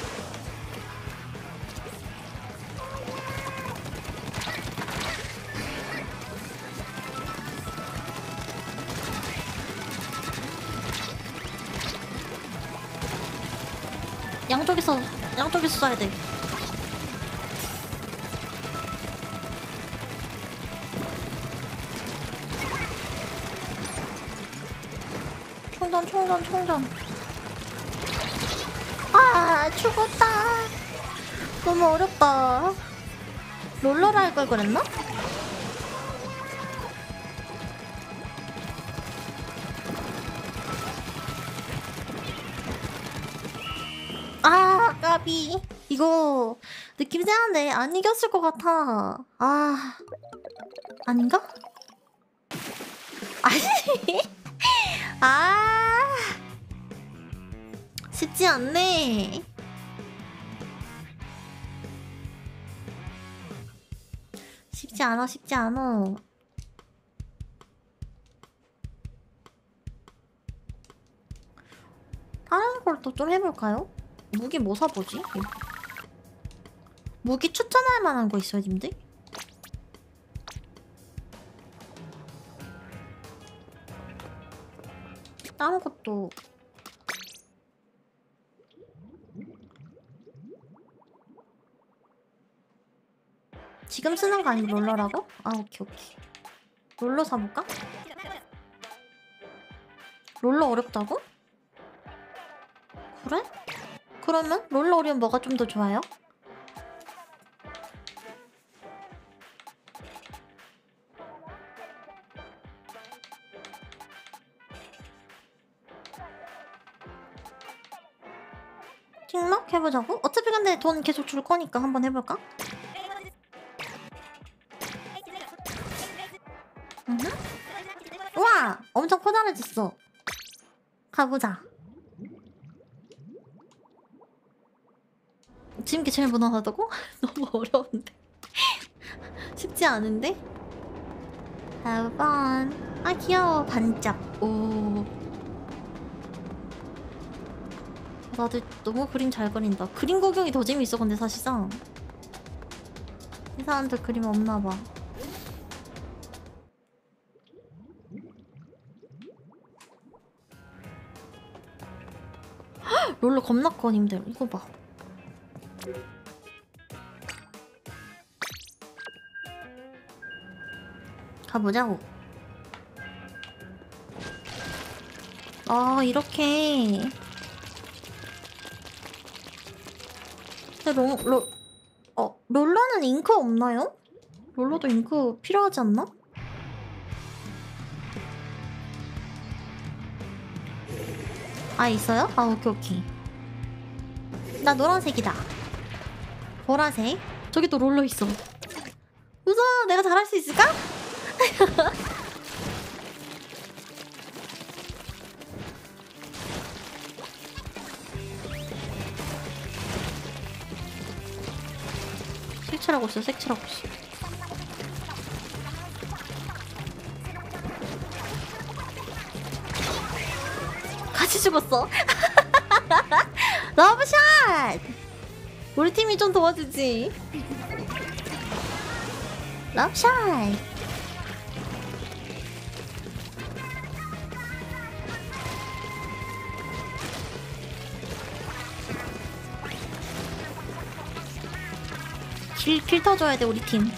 양쪽에서 쏴야 돼. 총전. 아, 죽었다. 너무 어렵다. 롤러를 할 걸 그랬나? 아, 까비. 이거 느낌 세한데 안 이겼을 것 같아. 아, 아닌가? 아니. 아, 쉽지 않네. 쉽지 않아. 다른 걸 또 좀 해볼까요? 무기 뭐 사보지? 무기 추천할 만한 거 있어요, 님들? 다른 것도 지금 쓰는 거 아니고 롤러라고? 아, 오케이. 롤러 사볼까? 롤러 어렵다고? 그래? 그러면 롤러 어려면 뭐가 좀 더 좋아요? 팅막 해보자고? 어차피 근데 돈 계속 줄 거니까 한번 해볼까? 우와! 엄청 커다래졌어. 가보자. 지금 게 제일 무난하다고? 너무 어려운데. 쉽지 않은데? 4번. 아, 귀여워. 반짝. 오. 다들 너무 그림 잘 그린다. 그림 구경이 더 재밌어, 근데 사실상. 이 사람들 그림 없나봐. 롤러 겁나 커, 님들. 이거 봐. 가보자고. 아, 이렇게. 근데 롤러는 잉크 없나요? 롤러도 잉크 필요하지 않나? 아, 있어요? 아, 오케이. 나 노란색이다. 보라색. 저기 또 롤러 있어. 우선 내가 잘할 수 있을까? 색칠하고 있어. 같이 죽었어. 러브샷! 우리 팀이 좀 도와주지. 러브샷! 길 터줘야 돼, 우리 팀.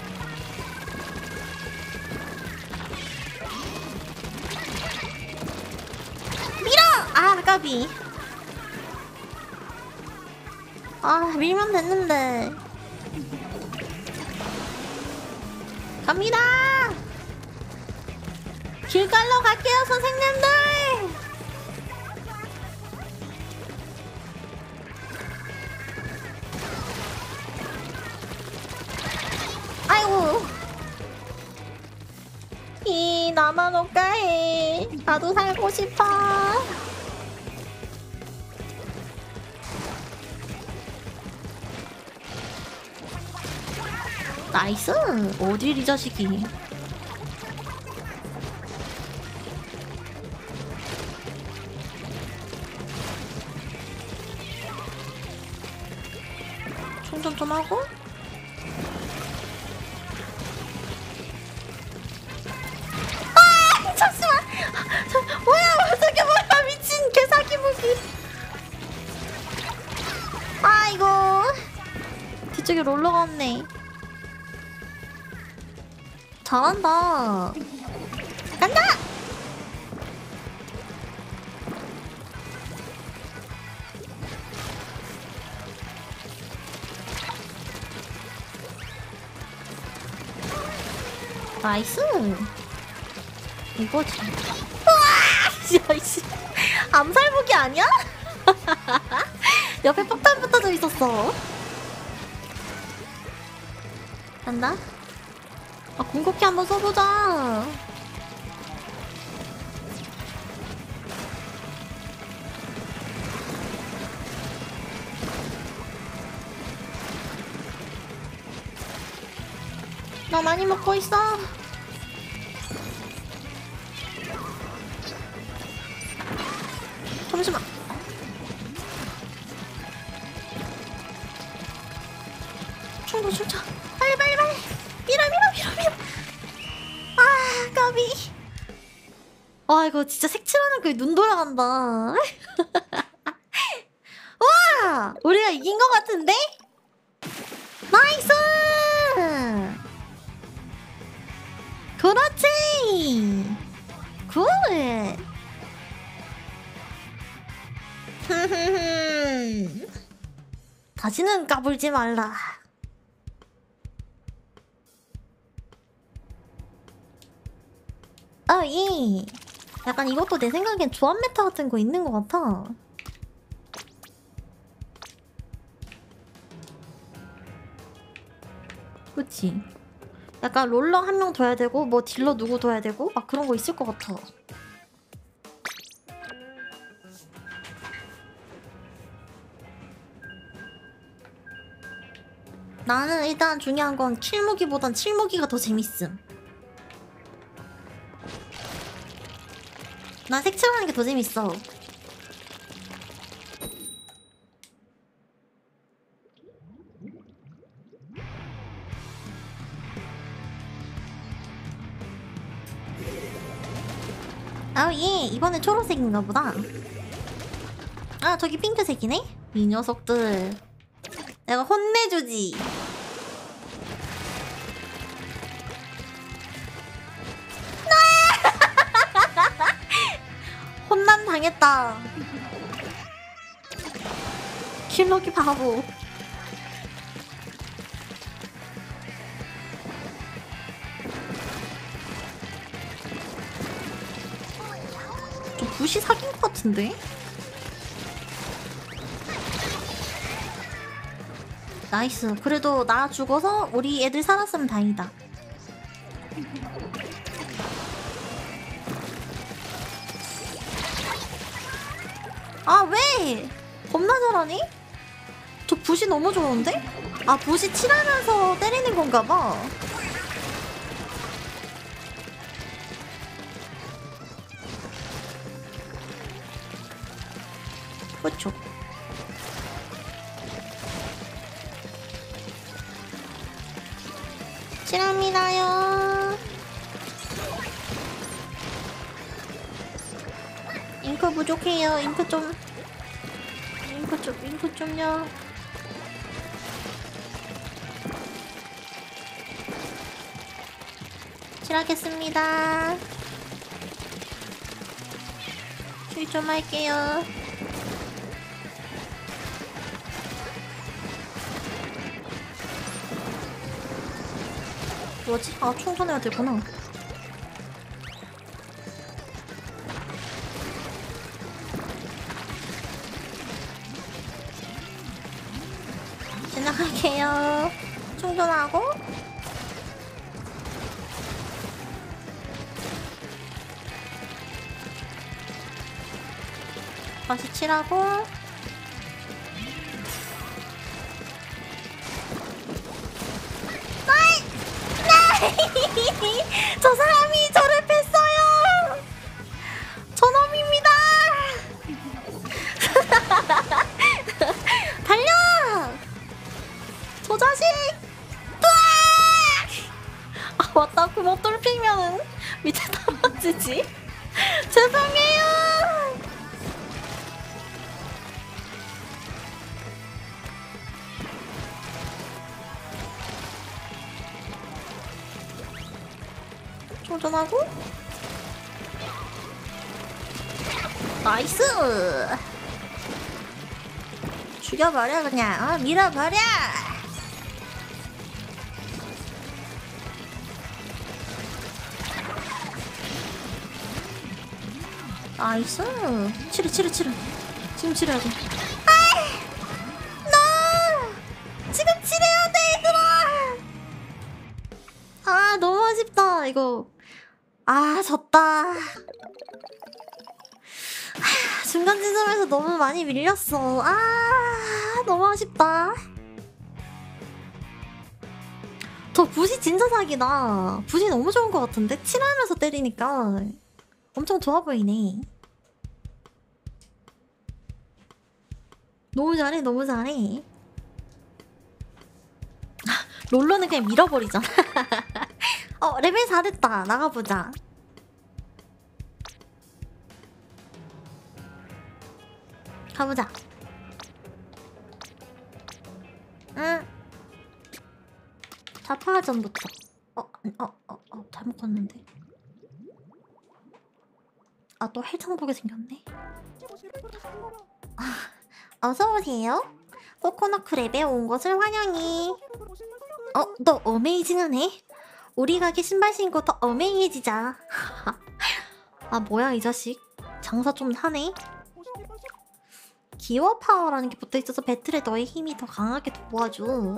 밀어! 아, 까비. 아, 밀면 됐는데. 갑니다! 길 깔러 갈게요, 선생님들! 아이고. 나만 옷가해. 나도 살고 싶어. 나이스. 어딜 이 자식이. 충전 좀 하고. 아, 잠시만. 뭐야, 저게 뭐야, 미친 개사기 무기. 아이고. 뒤쪽에 롤러가 왔네. 잘한다. 간다! 나이스. 이거지. 우와! 야이씨. 암살무기 아니야? 옆에 폭탄 붙어져 있었어. 간다. 아, 궁극기 한번 써보자. 나 많이 먹고 있어. 잠시만. 충전. 빨리. 밀어. 아, 까비. 와, 이거 진짜 색칠하는 그 눈 돌아간다. 와! 우리가 이긴 것 같은데? 나이스! 그렇지! 굿! 다시는 까불지 말라. 아, 예. 약간 이것도 내 생각엔 조합 메타 같은 거 있는 것 같아. 그치? 약간 롤러 한 명 둬야 되고 뭐 딜러 누구 둬야 되고 막 그런 거 있을 것 같아. 나는 일단 중요한 건 킬무기보단 칠무기가 더 재밌음. 난 색칠하는 게 더 재밌어. 아, 예. 이번엔 초록색인가 보다. 아, 저기 핑크색이네? 이 녀석들. 내가 혼내주지. 혼남 당했다. 킬러기 바보. 저 붓이 사귄 것 같은데? 나이스. 그래도 나 죽어서 우리 애들 살았으면 다행이다. 아, 왜? 겁나 잘하니? 저 붓이 너무 좋은데? 아, 붓이 칠하면서 때리는 건가 봐. 그쵸. 칠합니다요. 잉크 부족해요. 잉크 좀요. 칠하겠습니다. 칠 좀 할게요. 뭐지? 아, 충전해야 되구나. 지나갈게요. 충전하고. 다시 칠하고. 저 사람이 저를 뺐어요. 저놈입니다. 달려. 저 자식. 아, 맞다. 구멍 뚫리면은 밑에 떨어지지. 죄송해요. 충전하고. 나이스. 죽여버려 그냥. 밀어버려. 나이스. 치료. 지금 치료해야 돼. 나 지금 치료해야 돼, 얘들아. 아, 너무 아쉽다 이거. 아, 졌다. 중간 지점에서 너무 많이 밀렸어. 아, 너무 아쉽다. 저 붓이 진짜 사기다. 붓이 너무 좋은 것 같은데? 칠하면서 때리니까 엄청 좋아 보이네. 너무 잘해. 롤러는 그냥 밀어버리잖아. 레벨 4 됐다. 나가보자. 가보자. 응. 자파전부터. 잘못 갔는데. 또 헬창 보게 생겼네. 어서오세요. 코코넛 크랩에 온 것을 환영해. 너 어메이징하네. 우리 가게 신발 신고 더 어메이해지자. 아, 뭐야 이 자식. 장사 좀 하네. 기어 파워라는 게 붙어있어서 배틀에 너의 힘이 더 강하게 도와줘.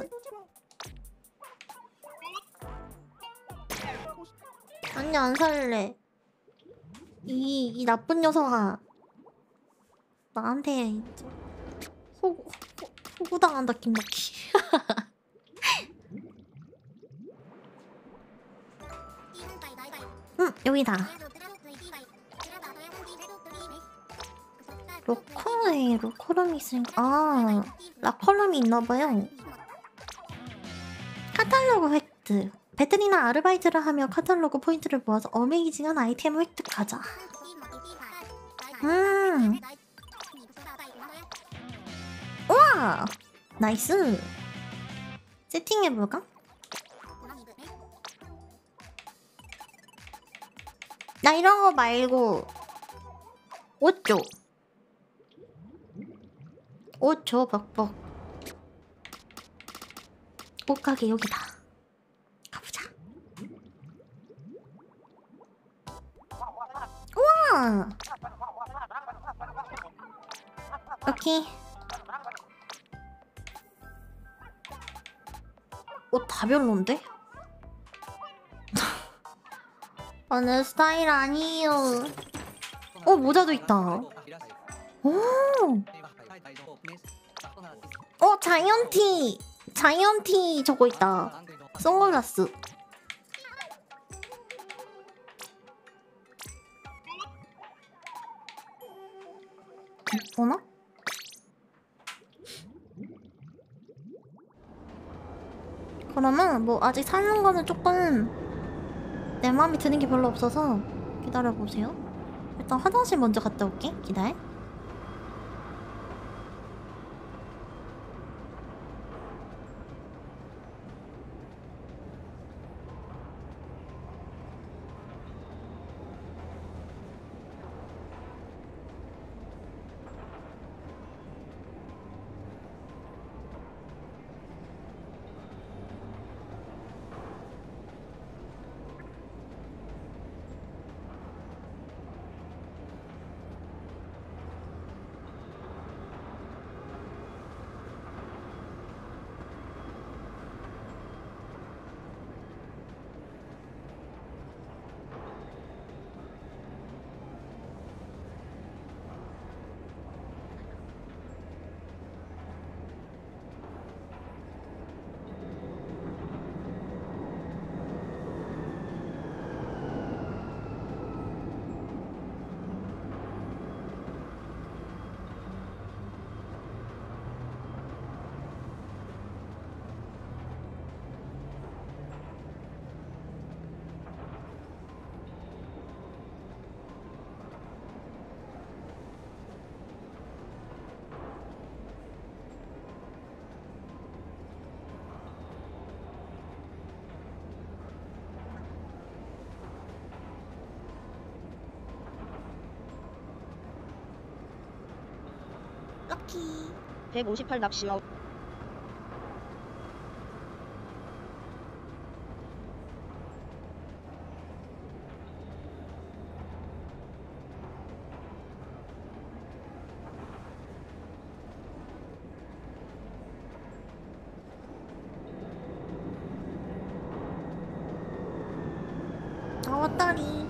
아니, 안 살래. 이 나쁜 녀석아. 나한테 호구당한다, 김덕희. 여기다. 로컬럼이 있으니까. 라컬럼이 있나봐요. 카탈로그 획득. 배틀이나 아르바이트를 하며 카탈로그 포인트를 모아서 어메이징한 아이템을 획득하자. 우와! 나이스. 세팅해볼까? 나 이런 거 말고 옷 줘. 옷 줘, 벅벅. 옷가게 여기다. 가보자. 우와! 오케이. 옷 다 별론데? 내 스타일 아니에요. 모자도 있다. 오! 자이언티 저거 있다. 선글라스. 뭐나? 그러면 뭐 아직 사는 거는 조금 내 마음에 드는 게 별로 없어서 기다려보세요. 일단 화장실 먼저 갔다 올게. 기다려. 럭키. 158 납치아웃. 왔다리.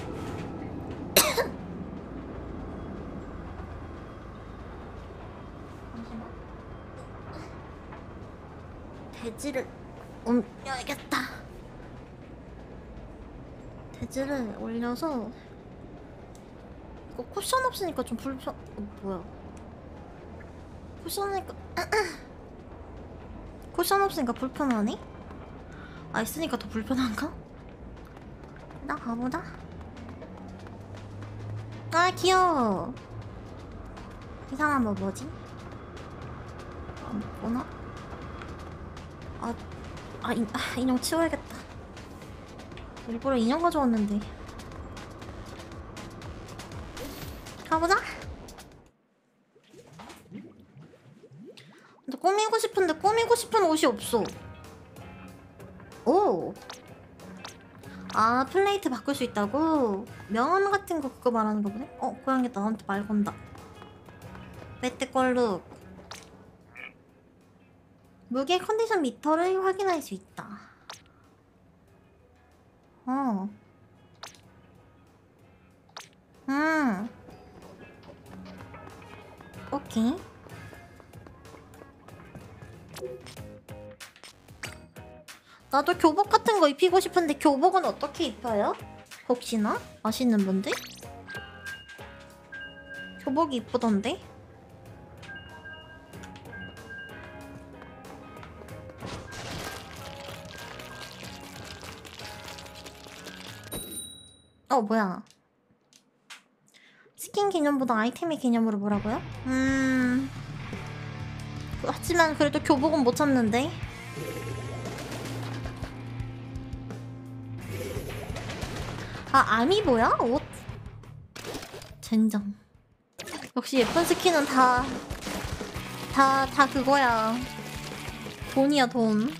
돼지를 올려야겠다. 돼지를 올려서 이거 쿠션 없으니까 좀 불편... 뭐야 쿠션 없으니까 쿠션 없으니까 불편하네? 아 있으니까 더 불편한가? 나 가보자. 아 귀여워. 이 사람은 뭐지? 안 보나? 인형 치워야겠다. 일부러 인형 가져왔는데. 가보자. 근데 꾸미고 싶은데 꾸미고 싶은 옷이 없어. 오. 아 플레이트 바꿀 수 있다고? 명함 같은 거 그거 말하는 거 보네? 고양이 나한테 말 건다. 메떼걸룩. 무게 컨디션 미터를 확인할 수 있다. 오케이. 나도 교복 같은 거 입히고 싶은데 교복은 어떻게 입혀요? 혹시나? 아시는 분들? 교복이 이쁘던데? 뭐야. 스킨 개념보다 아이템의 개념으로 뭐라고요? 하지만 그래도 교복은 못 찾는데. 아미보야? 옷? 젠장. 역시 예쁜 스킨은 다 그거야. 돈이야 돈.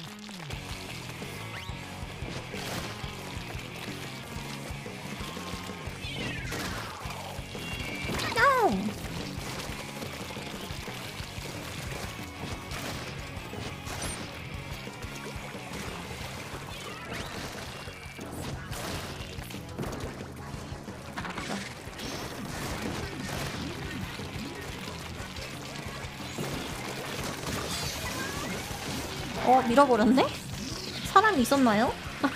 밀어버렸네? 사람이 있었나요?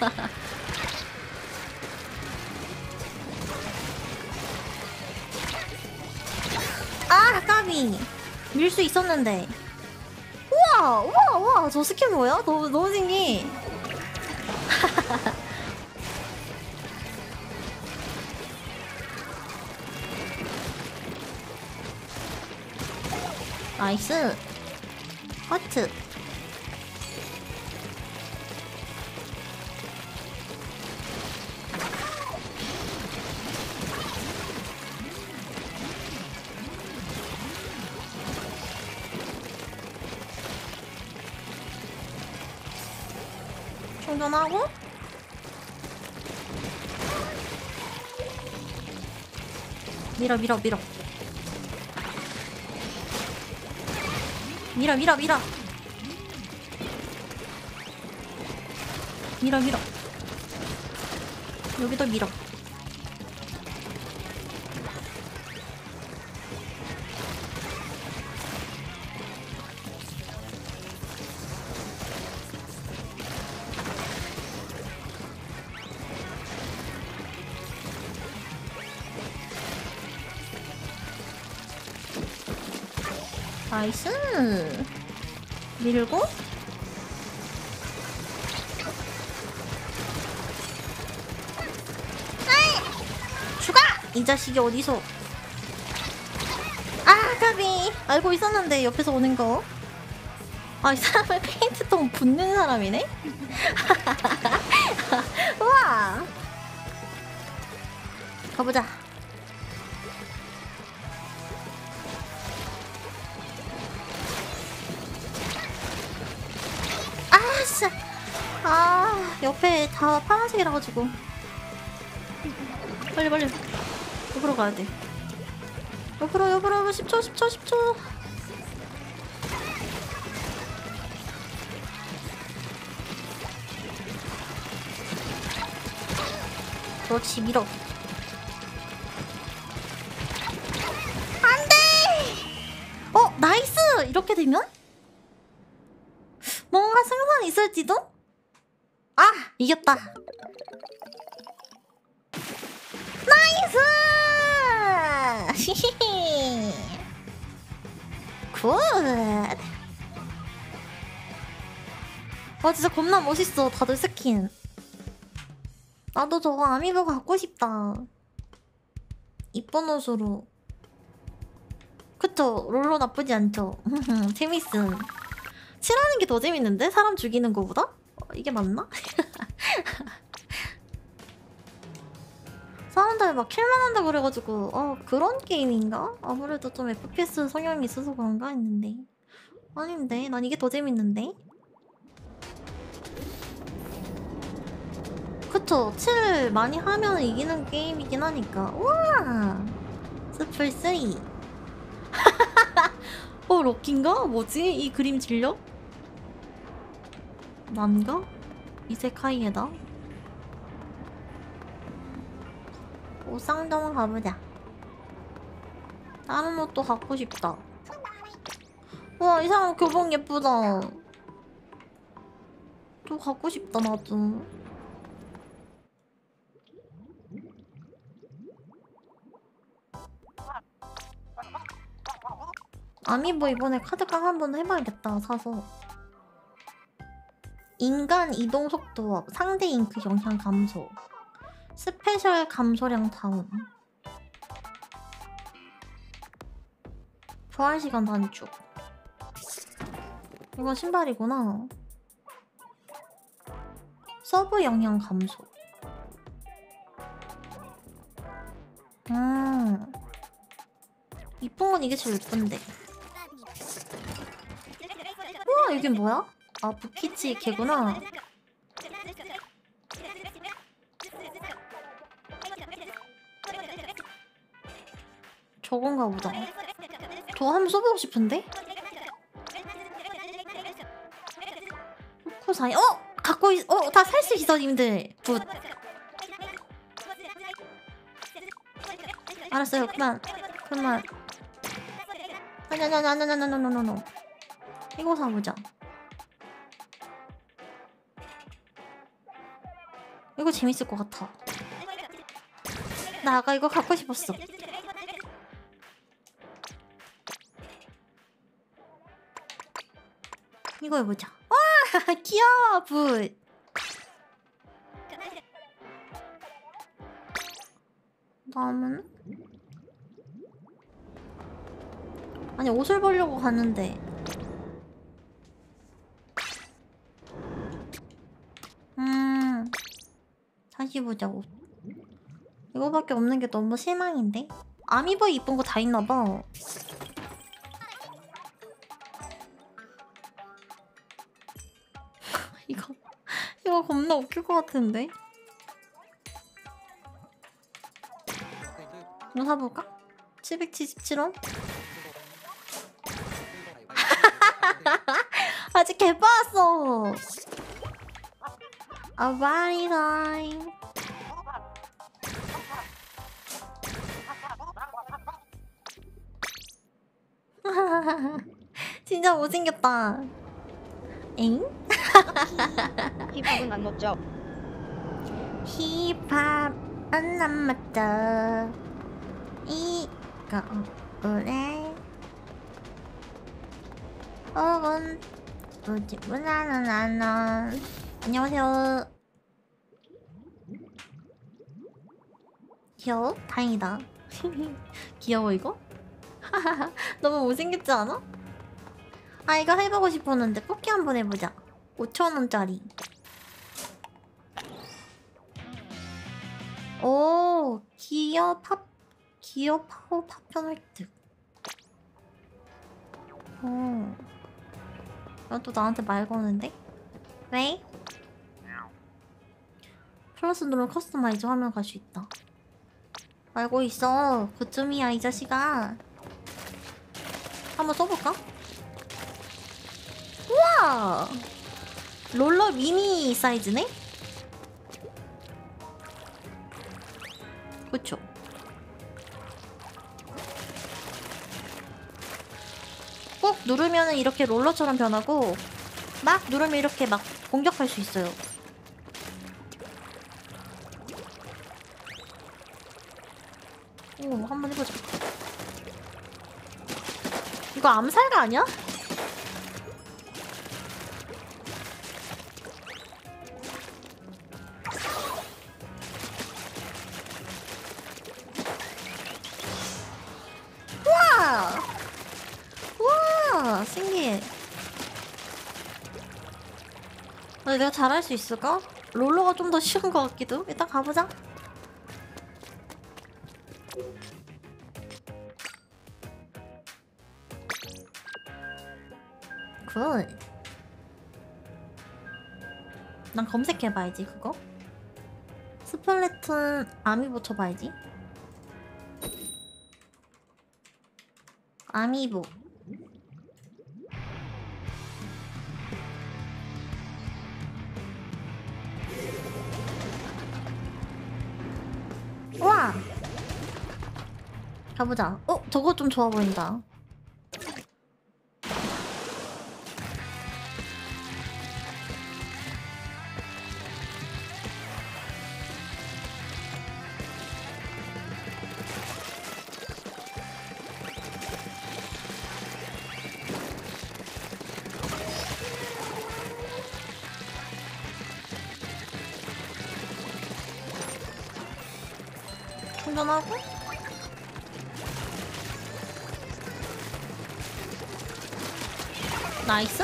까비! 밀 수 있었는데. 우와! 저 스킨 뭐야? 너무 신기해. 나이스. 하트. 충전하고 밀어 밀어 밀어 밀어 밀어 밀어 밀어 밀어 여기도 밀어. 나이스. 밀고 죽어! 이 자식이 어디서. 까비. 알고 있었는데 옆에서 오는 거. 이 사람을 페인트통 붓는 사람이네? 우와. 가보자. 옆에 다 파란색이라 가지고. 빨리 옆으로 가야 돼. 옆으로 10초. 그렇지, 밀어. 안 돼! 나이스! 이렇게 되면? 뭔가 승산이 있을지도? 아! 이겼다. 나이스! 히히히. 굿! 진짜 겁나 멋있어, 다들 스킨. 나도 저거 아미버 갖고 싶다. 이쁜 옷으로. 그쵸? 롤러 나쁘지 않죠? 재밌음. 칠하는 게 더 재밌는데? 사람 죽이는 거보다? 이게 맞나? 사람들 막 킬만 한다 그래가지고 그런 게임인가? 아무래도 좀 FPS 성향이 있어서 그런가 했는데 아닌데? 난 이게 더 재밌는데? 그쵸? 칠 많이 하면 이기는 게임이긴 하니까. 우와! 스플 3. 럭키인가? 뭐지? 이 그림 질력? 난가? 이세카이에다. 옷상점 가보자. 다른 옷도 갖고 싶다. 와, 이 사람 교복 예쁘다. 또 갖고 싶다, 나도. 아미보 이번에 카드깡 한번 해봐야겠다, 사서. 인간 이동 속도, 상대 잉크 영향 감소, 스페셜 감소량 다운, 부활 시간 단축. 이건 신발이구나. 서브 영향 감소. 이쁜 건 이게 제일 예쁜데. 우와, 여긴 뭐야? 아, 부키치 개구나. 저건가 보다. 저 한번 써보고 싶은데? 코사이. 갖고 있. 다 살 수 있어, 님들. 굿. 알았어요. 그만. 아냐냐냐냐냐냐냐냐냐. 이거 사보자. 이거 재밌을 것 같아. 나 아까 이거 갖고 싶었어. 이거 해보자. 와, 귀여워, 붓. 다음은? 아니, 옷을 보려고 가는데. 다시 보자, 옷. 이거밖에 없는 게 너무 실망인데? 아미보이 이쁜 거 다 있나봐. 이거 겁나 웃길 것 같은데? 이거 사볼까? 777원? 아직 개빠았어. 아바리라인. 진짜 못생겼다. 엥? 힙합은 안 넣었죠? 힙합은 안 맞다. 이거 그래. 혹은 뭐지? 나는 안녕하세요. 귀여워? 다행이다. 귀여워 이거? 너무 못생겼지 않아? 아, 이거 해보고 싶었는데 뽑기 한번 해보자. 5,000원짜리. 오, 기어 파워 파편 획득. 오, 이건 또 나한테 말 거는데? 왜? 플러스 누르면 커스터마이즈 화면 갈 수 있다. 알고 있어. 그쯤이야, 이 자식아. 한번 써볼까? 우와! 롤러 미니 사이즈네? 그쵸? 꾹 누르면 이렇게 롤러처럼 변하고 막 누르면 이렇게 막 공격할 수 있어요. 오, 한번 해보자. 이거 암살가 아니야? 우와! 우와! 신기해. 근데 내가 잘할 수 있을까? 롤러가 좀 더 쉬운 것 같기도. 일단 가보자. 굿. 난 검색해봐야지 그거. 스플래툰 아미보 쳐봐야지. 아미보. 우와! 가보자. 저거 좀 좋아 보인다. 충전하고 나이스.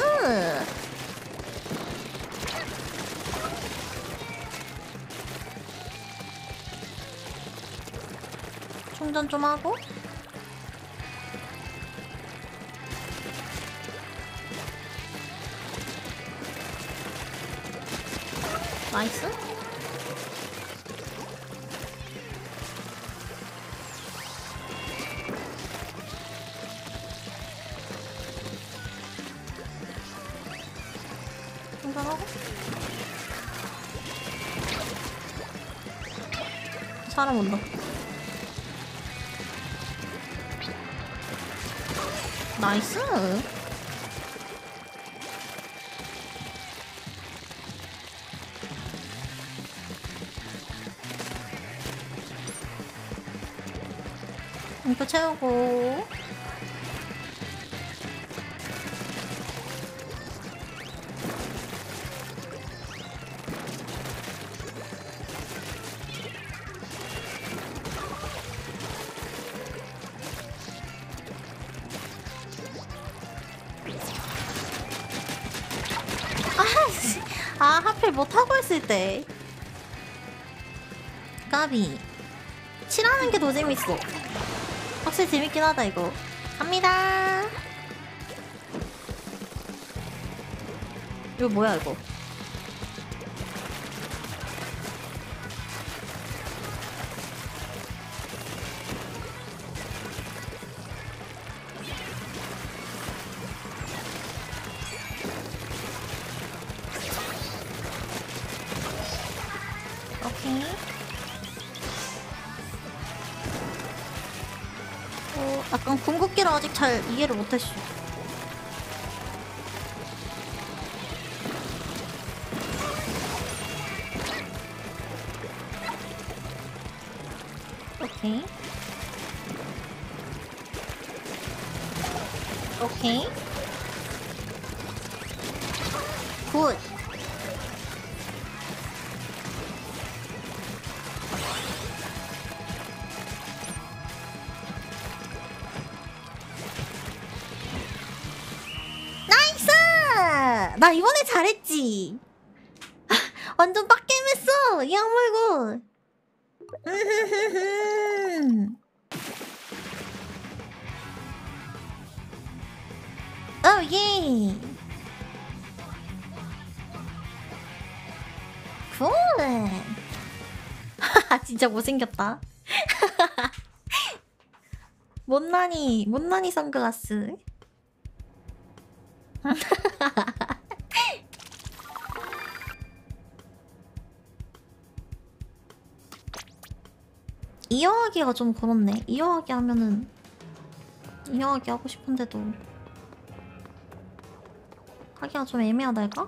충전 좀 하고 나이스. 충전하고 사람 온다. 나이스. 이거 채우고 하필 못하고 있을 때 까비. 칠하는 게 더 재밌어. 확실히 재밌긴 하다 이거. 갑니다. 이거 뭐야 이거. 오케이. 약간 궁극기를 아직 잘 이해를 못했어. 오케이. 오케이. 굿. 나 이번에 잘했지. 완전 빡겜했어 이 악물고. 예. 굿. 진짜 못생겼다. 못난이 선글라스. 이용하기가 좀 그렇네. 이용하기 하면은 이용하기 하고 싶은데도 하기가 좀 애매하달까?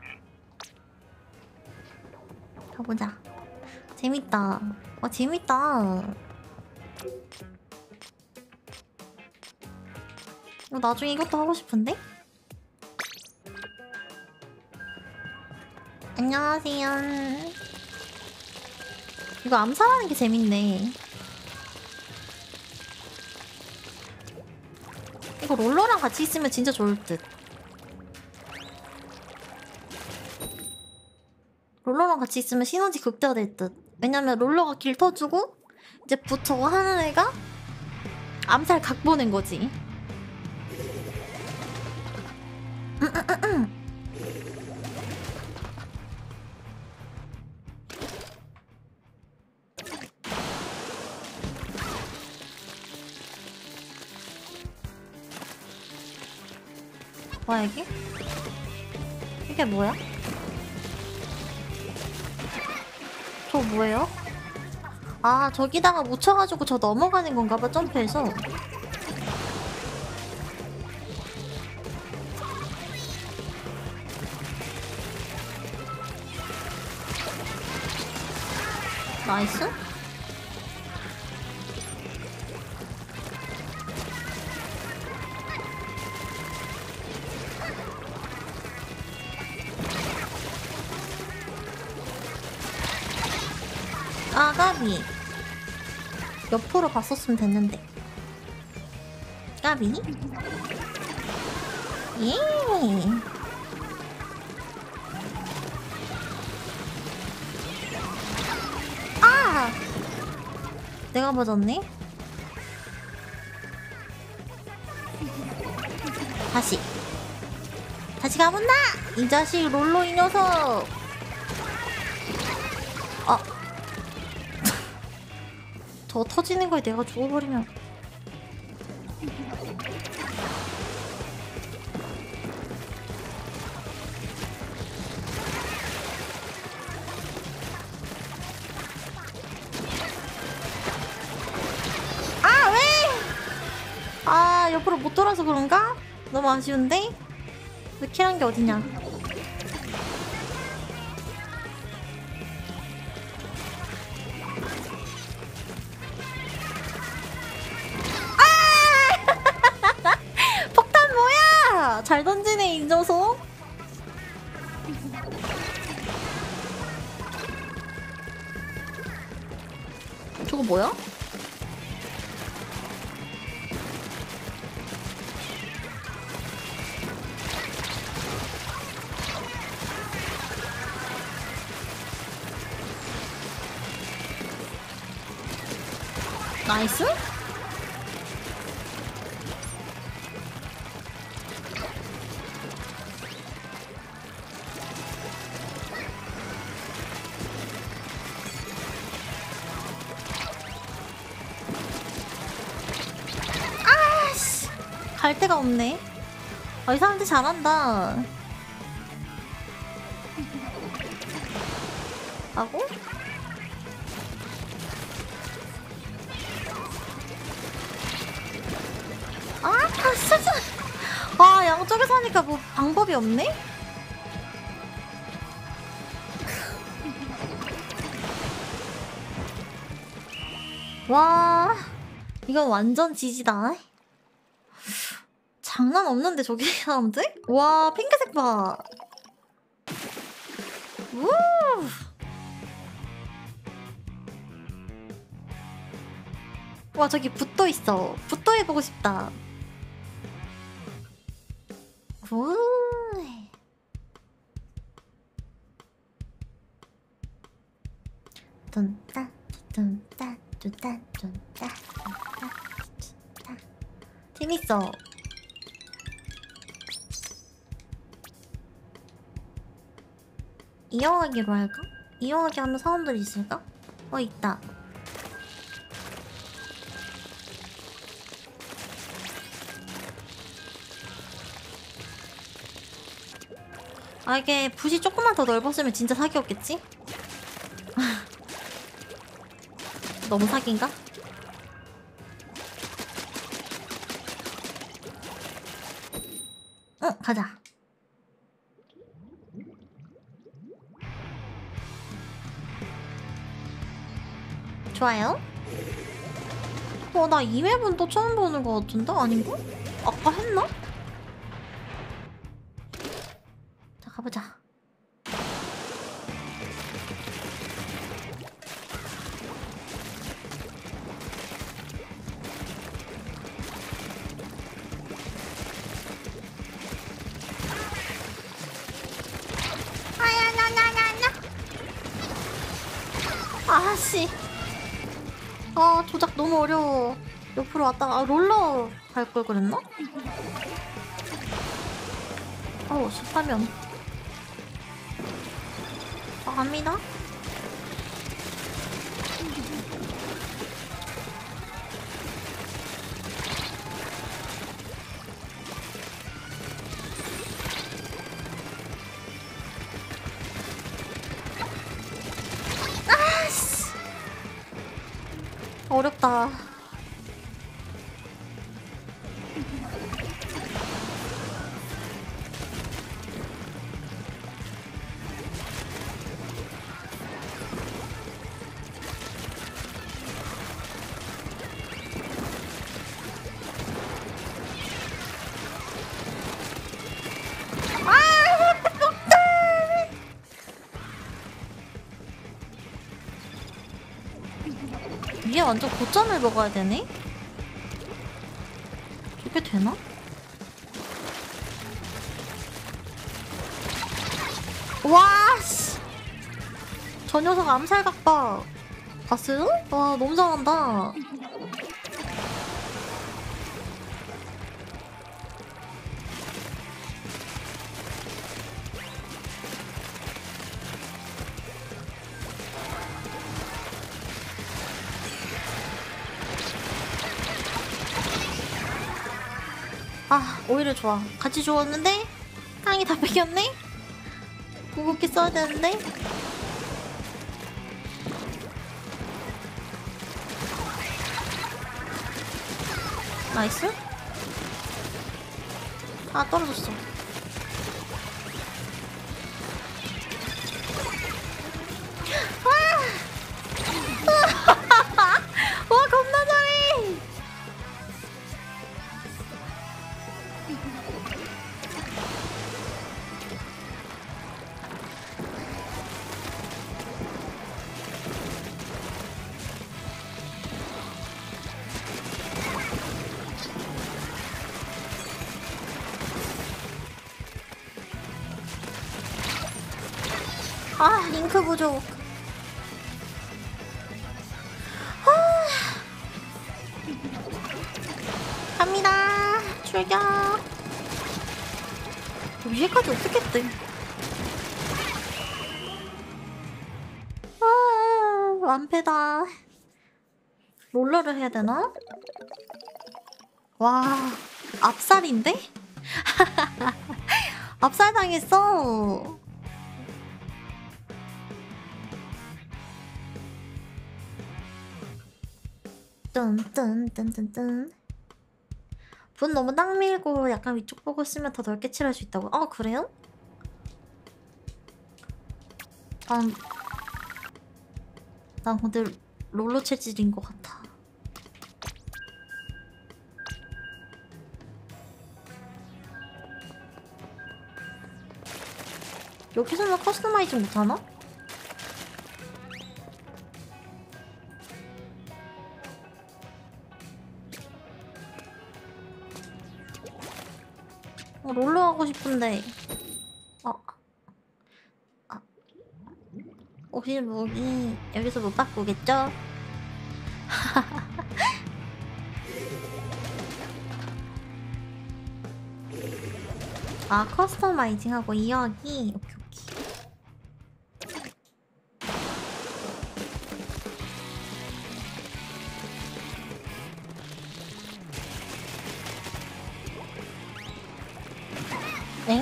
가보자. 재밌다. 와 재밌다. 나중에 이것도 하고 싶은데? 안녕하세요. 이거 암살하는 게 재밌네. 이거 롤러랑 같이 있으면 진짜 좋을 듯. 롤러랑 같이 있으면 시너지 극대화될 듯. 왜냐면 롤러가 길 터주고 이제 저거 하는 애가 암살 각 보낸 거지. 뭐야 이게? 이게 뭐야? 저 뭐예요? 아 저기다가 묻혀가지고 저 넘어가는 건가봐 점프해서. 나이스? 아 까비. 옆으로 봤었으면 됐는데. 까비. 예. 아! 내가 맞았네. 다시 가본다! 이 자식 롤로 이 녀석! 아. 저 터지는 거에 내가 죽어버리면. 아 왜? 아 옆으로 못 돌아서 그런가? 너무 아쉬운데? 느끼한 게 어디냐? 폭탄 뭐야? 잘 던지네 이 녀석. 저거 뭐야? 나이스? 아씨 갈 데가 없네. 아, 이 사람들 잘한다. 하고 진짜. 아 양쪽에서 하니까 뭐 방법이 없네? 와 이건 완전 지지다. 장난 없는데 저기 사람들? 와 핑크색 봐. 우. 와 저기 붓도 있어. 붓도 해보고 싶다. 굿. 뚠따 뚠따 뚠따 뚠따 뚠따. 재밌어. 이용하기로 할까? 이용하기 하면 사람들이 있을까? 있다. 아 이게 붓이 조금만 더 넓었으면 진짜 사기였겠지? 너무 사기인가? 응, 가자. 좋아요. 나 이 맵은 또 처음 보는 것 같은데? 아닌가? 아까 했나? 자, 가보자. 아씨. 조작 너무 어려워. 옆으로 왔다가 롤러 갈 걸 그랬나? 습하면 갑니다. 아씨. 어렵다. 위에 완전 고점을 먹어야 되네? 이게 되나? 와, 씨! 저 녀석 암살각 봐. 봤어요? 와, 너무 잘한다. 오히려 좋아. 같이 좋았는데 깡이 다 뺏겼네? 궁극기 써야 되는데? 나이스? 떨어졌어. 와, 겁나 잘해! 링크 부족. 갑니다. 출격. 위에까지 어떻게 뜨? 완패다. 롤러를 해야 되나? 와, 압살인데? 압살 당했어. 뚠뚠뚠뚠뚠. 분 너무 딱 밀고 약간 위쪽 보고 쓰면 더 넓게 칠할 수 있다고. 그래요? 난 근데 롤러 체질인 것 같아. 여기서는 커스터마이즈 못하나? 롤러 하고 싶은데. 혹시 무기 여기서 못 바꾸겠죠? 커스터마이징하고 이어하기. 오케이. 엥?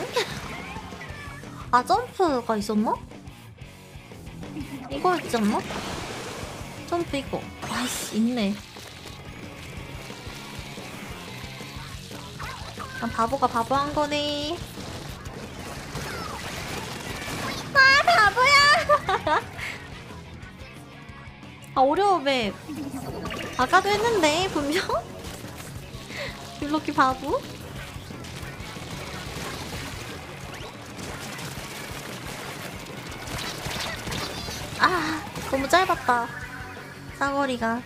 점프가 있었나? 이거였지 않나? 점프 이거. 아이씨 있네. 난 바보가 바보한 거네. 아 바보야. 아 어려워 맵. 아까도 했는데 분명. 율로키 바보. 아 너무 짧았다 사거리가.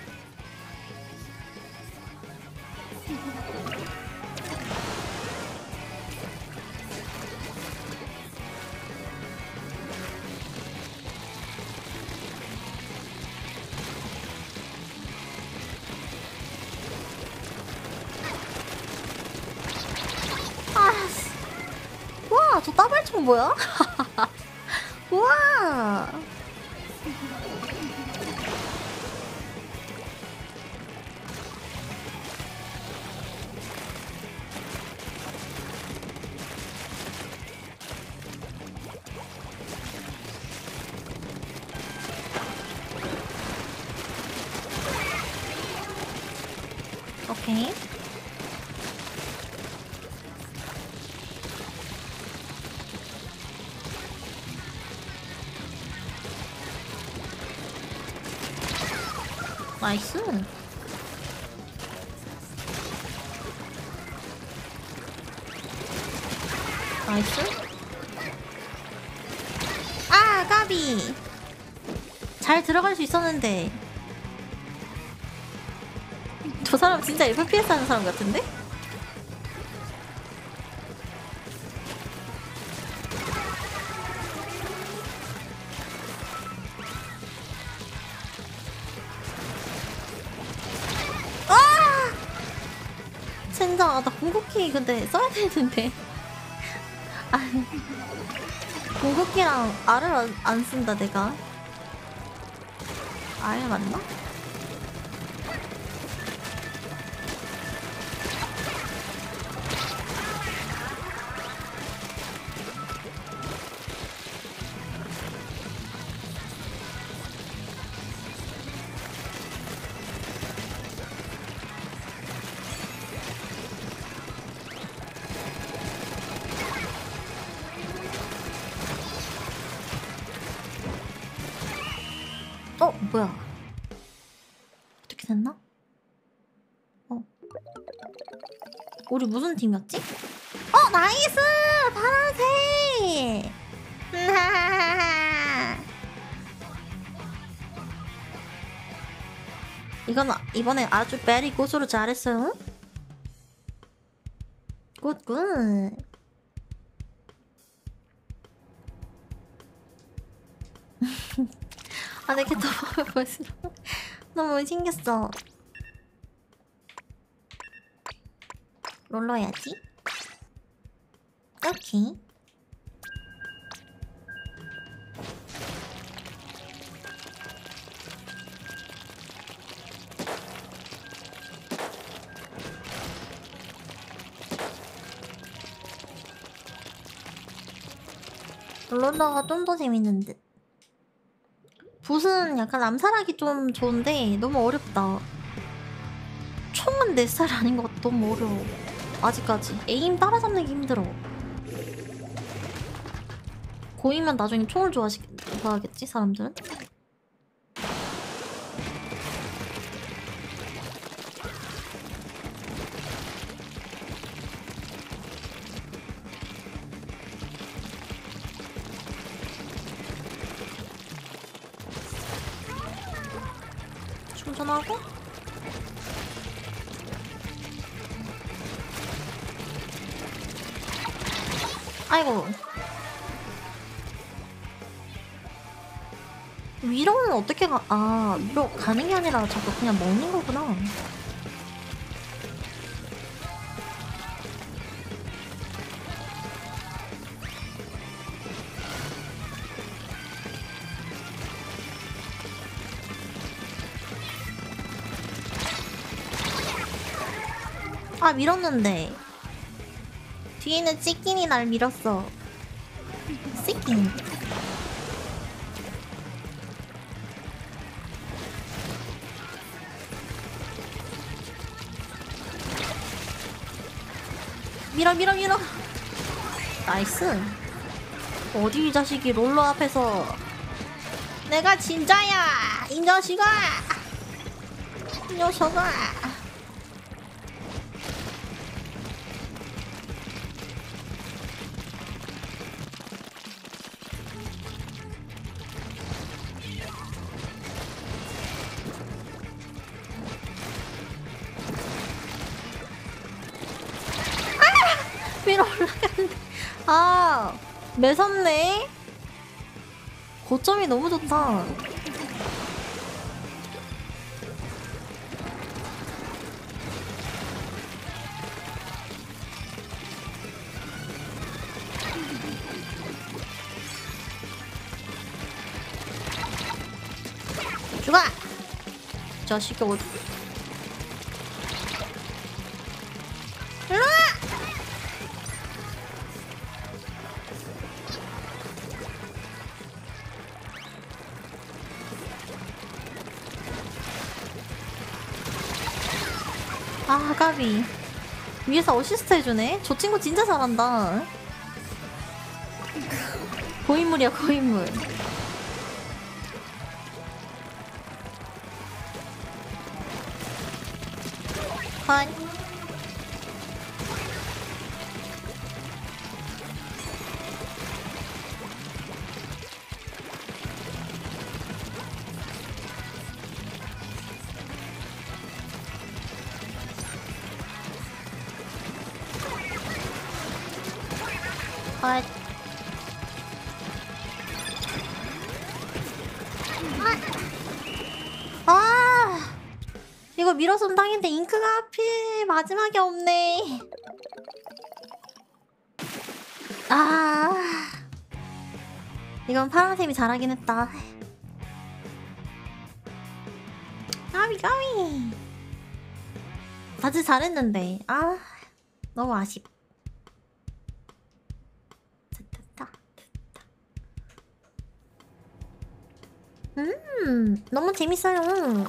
와, 저 따발총 뭐야? 우와. 오케이. 나이스. 나이스. 아 까비. 잘 들어갈 수 있었는데. 저 사람 진짜 FPS 하는 사람 같은데? 젠장, 나 궁극기 근데 써야 되는데. 아니, 궁극기랑 R을 안 쓴다 내가. R 맞나? 뭐야? 어떻게 됐나? 우리 무슨 팀이었지? 나이스! 파란색! 이건 이번에 아주 베리 고수로 잘했어요. 굿굿. 아, 내 캐릭터 볼수록 너무 생겼어. 롤러 해야지. 오케이. 롤러가 좀 더 재밌는 듯. 붓은 약간 암살하기 좀 좋은데 너무 어렵다. 총은 내 스타일 아닌 것 같아. 너무 어려워. 아직까지 에임 따라잡는 게 힘들어. 고이면 나중에 총을 좋아하겠지 사람들은? 충전하고 아이고. 위로는 어떻게 가? 아, 위로 가는 게 아니라 자꾸 그냥 먹는 거구나. 아, 밀었는데 뒤에 있는 치킨이 날 밀었어. 치킨. 밀어 밀어 밀어. 나이스. 어디 이 자식이 롤러 앞에서 내가 진짜야 이 녀석아 이 녀석아. 위로 올라가는데 아 매섭네. 고점이 너무 좋다. 죽어! 자식이 어디 일로와! 아 까비. 위에서 어시스트 해주네. 저 친구 진짜 잘한다. 고인물이야 고인물. 컷. 컷. 아 이거 밀어선 땅인데 잉크가 하필 마지막에 없네. 아 이건 파랑샘이 잘하긴 했다. 까비 까비. 다들 잘했는데 아 너무 아쉽. 됐다 됐다. 너무 재밌어요.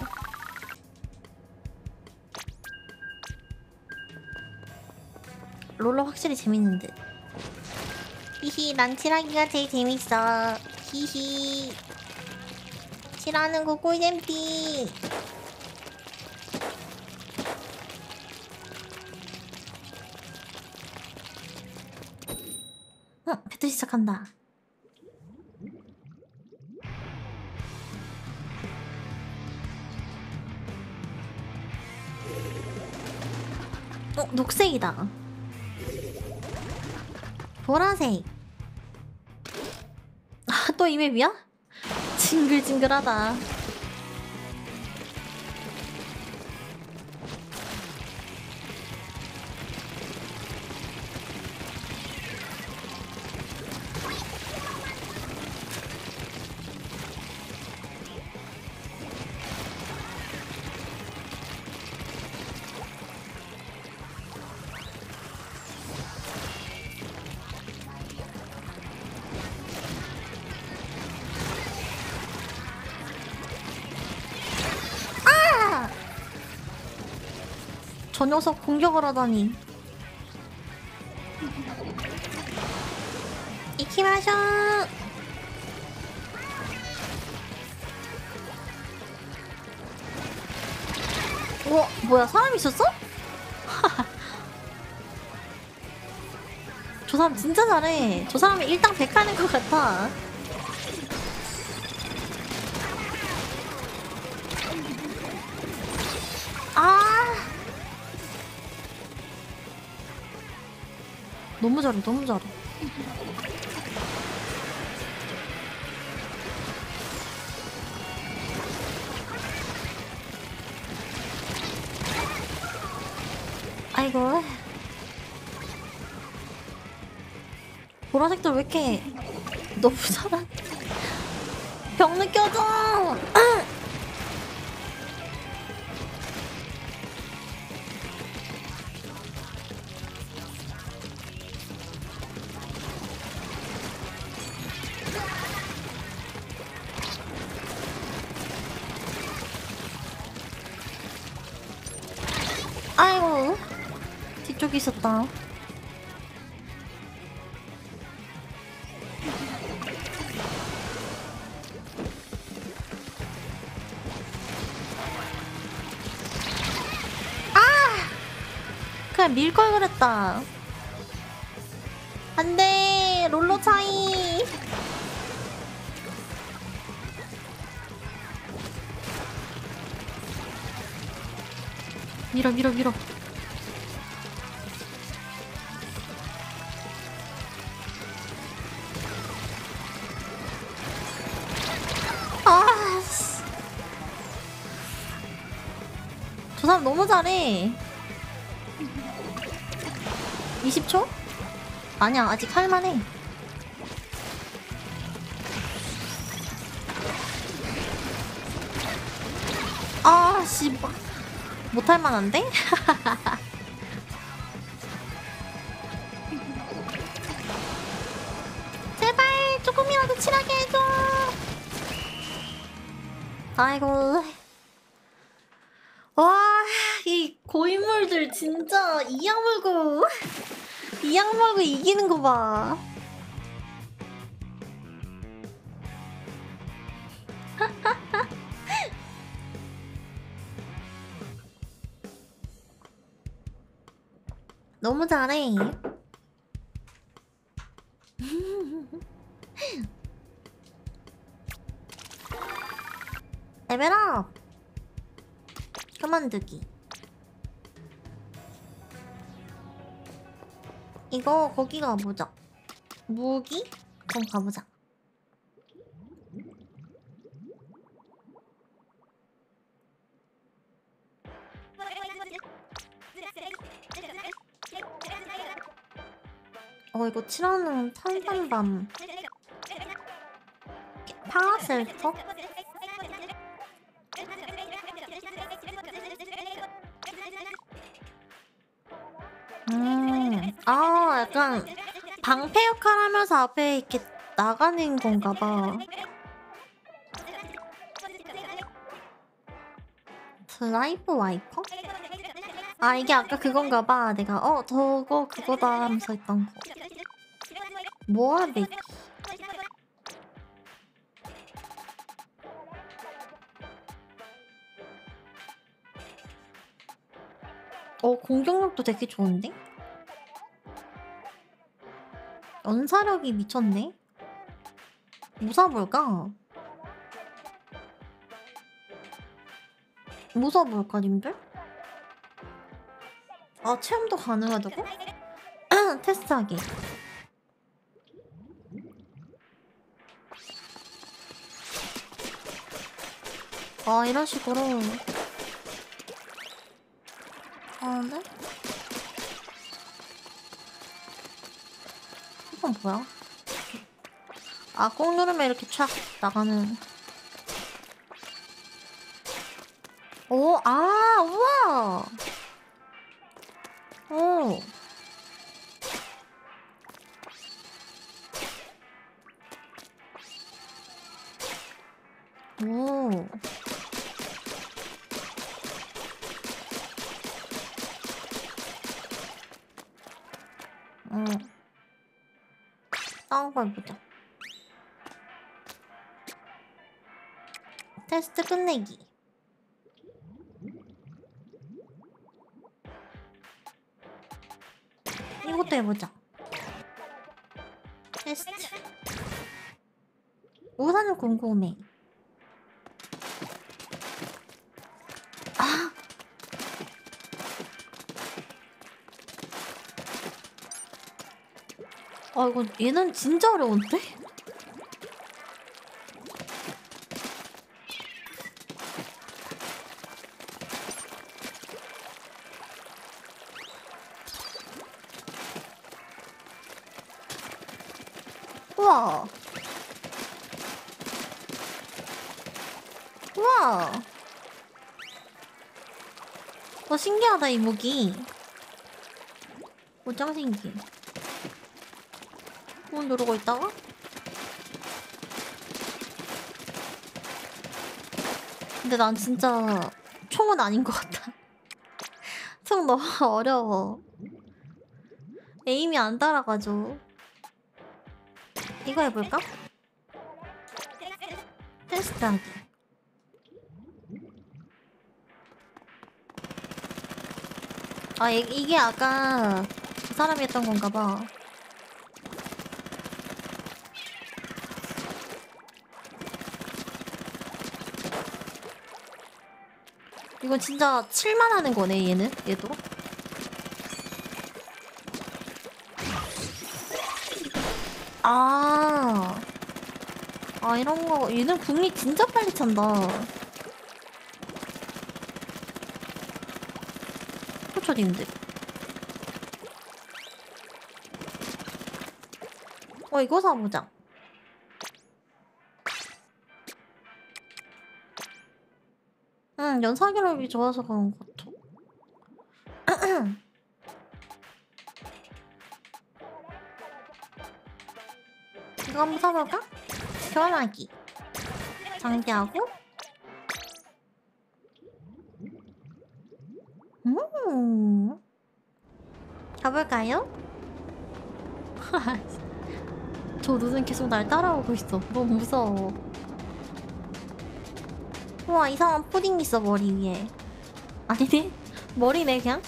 롤러 확실히 재밌는 듯. 히히 난 칠하기가 제일 재밌어. 히히 칠하는 거 꿀잼피. 배틀 시작한다. 녹색이다. 보라색. 아, 또 이 맵이야? 징글징글하다. 저 녀석 공격을 하다니. 이키마쇼. 우와 뭐야 사람 있었어? 저 사람 진짜 잘해. 저 사람이 일당 100 하는 것 같아. 아 너무 잘해 너무 잘해. 아이고 보라색들 왜 이렇게 너무 잘한. 병 느껴져. 아이고 뒤쪽에 있었다. 그냥 밀 걸 그랬다. 안돼 롤러 차이. 밀어 밀어 밀어. 아, 저 사람 너무 잘해. 20초? 아니야 아직 할만해. 아 씨발 못할만한데? 제발 조금이라도 칠하게 해줘. 아이고 와 이 고인물들 진짜 이악 물고 이기는 거 봐. 너무 잘해. 레벨업. 그만두기. 이거 거기 가보자. 무기? 그럼 가보자. 이거 칠하는 탄산밤 파라셀터? 약간 방패 역할 하면서 앞에 이렇게 나가는 건가 봐. 드라이브 와이퍼? 아 이게 아까 그건가 봐. 내가 저거 그거다 하면서 했던 거. 모아베. 공격력도 되게 좋은데? 연사력이 미쳤네? 뭐 사볼까? 뭐 사볼까 님들? 아 체험도 가능하다고? 테스트하기. 아 이런 식으로 하는데? 이건 뭐야? 아 꼭 누르면 이렇게 촥 나가는. 우와. 오. 오. 다운 걸 보자. 테스트 끝내기. 이것도 해보자. 테스트. 우산은 궁금해. 이거 얘는 진짜 어려운데? 우와. 우와. 신기하다 이 무기. 짱 신기해. 누르고 있다가? 근데 난 진짜 총은 아닌 것 같아. 총 너무 어려워. 에임이 안 따라가죠. 이거 해볼까? 테스트하기. 아, 이게 아까 그 사람이 했던 건가 봐. 이건 진짜 칠만 하는 거네, 얘도. 아, 이런 거. 얘는 궁이 진짜 빨리 찬다. 포철인데. 이거 사보자. 응, 연사기력이 좋아서 그런 것 같아. 이거 한번 사볼까? 교환하기. 장기하고. 가볼까요? 저 눈은 계속 날 따라오고 있어. 너무 무서워. 우와, 이상한 푸딩 있어, 머리 위에. 아니네? 머리네, 그냥?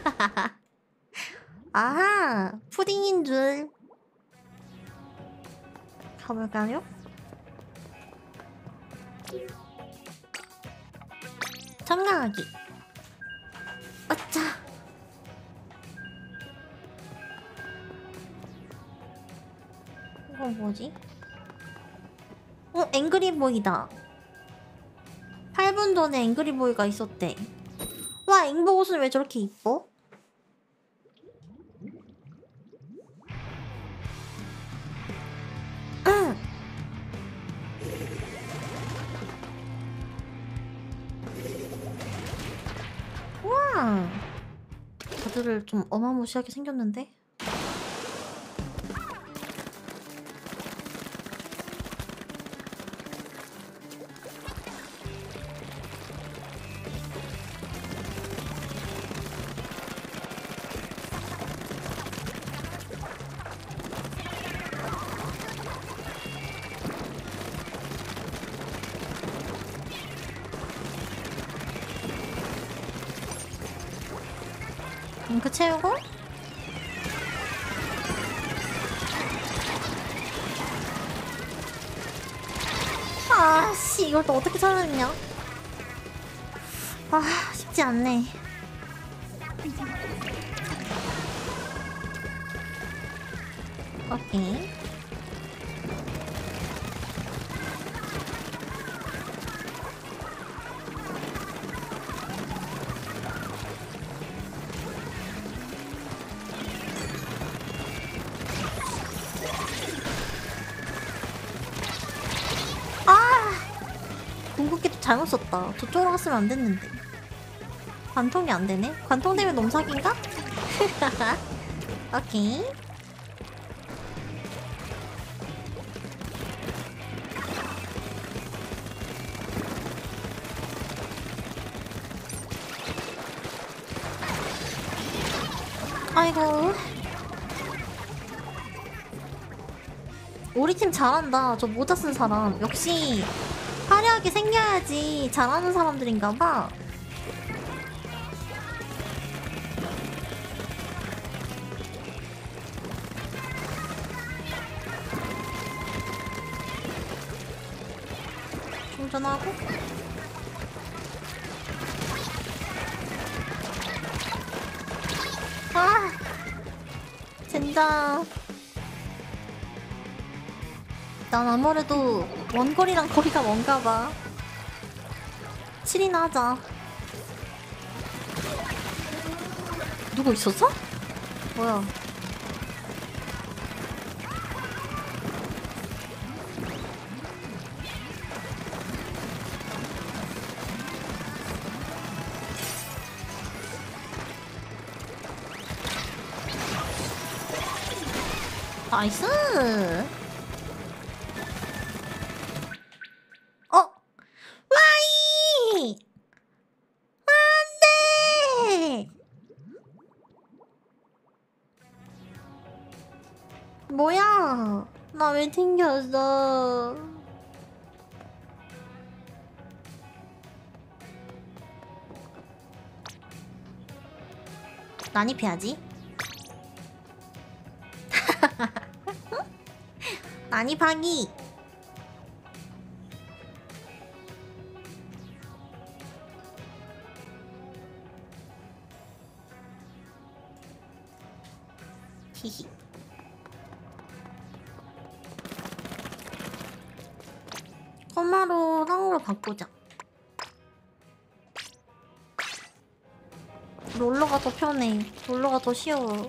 아하! 푸딩인 줄. 가볼까요? 참가하기. 아차! 이건 뭐지? 앵그리보이다. 8분 전에 앵그리보이가 있었대. 와, 앵보 옷은 왜 저렇게 이뻐? 우와! 다들 좀 어마무시하게 생겼는데? 잉크 채우고 아씨, 이걸 또 어떻게 찾아냈냐? 쉽지 않네. 오케이. 궁극기도 잘못 썼다. 저쪽으로 갔으면 안 됐는데. 관통이 안 되네? 관통되면 놈사기인가? 오케이. 아이고. 우리 팀 잘한다. 저 모자 쓴 사람. 역시 화려하게 생겨야지 잘하는 사람들인가봐. 충전하고. 젠장. 난 아무래도 원거리랑 거리가 먼가봐. 7이나 하자. 누구 있었어? 뭐야? 나이스. 와이! 안돼! 뭐야? 나 왜 튕겼어? 난입해야지. 난입하기. 히히. 꼬마로 상으로 바꾸자. 롤러가 더 편해. 롤러가 더 쉬워.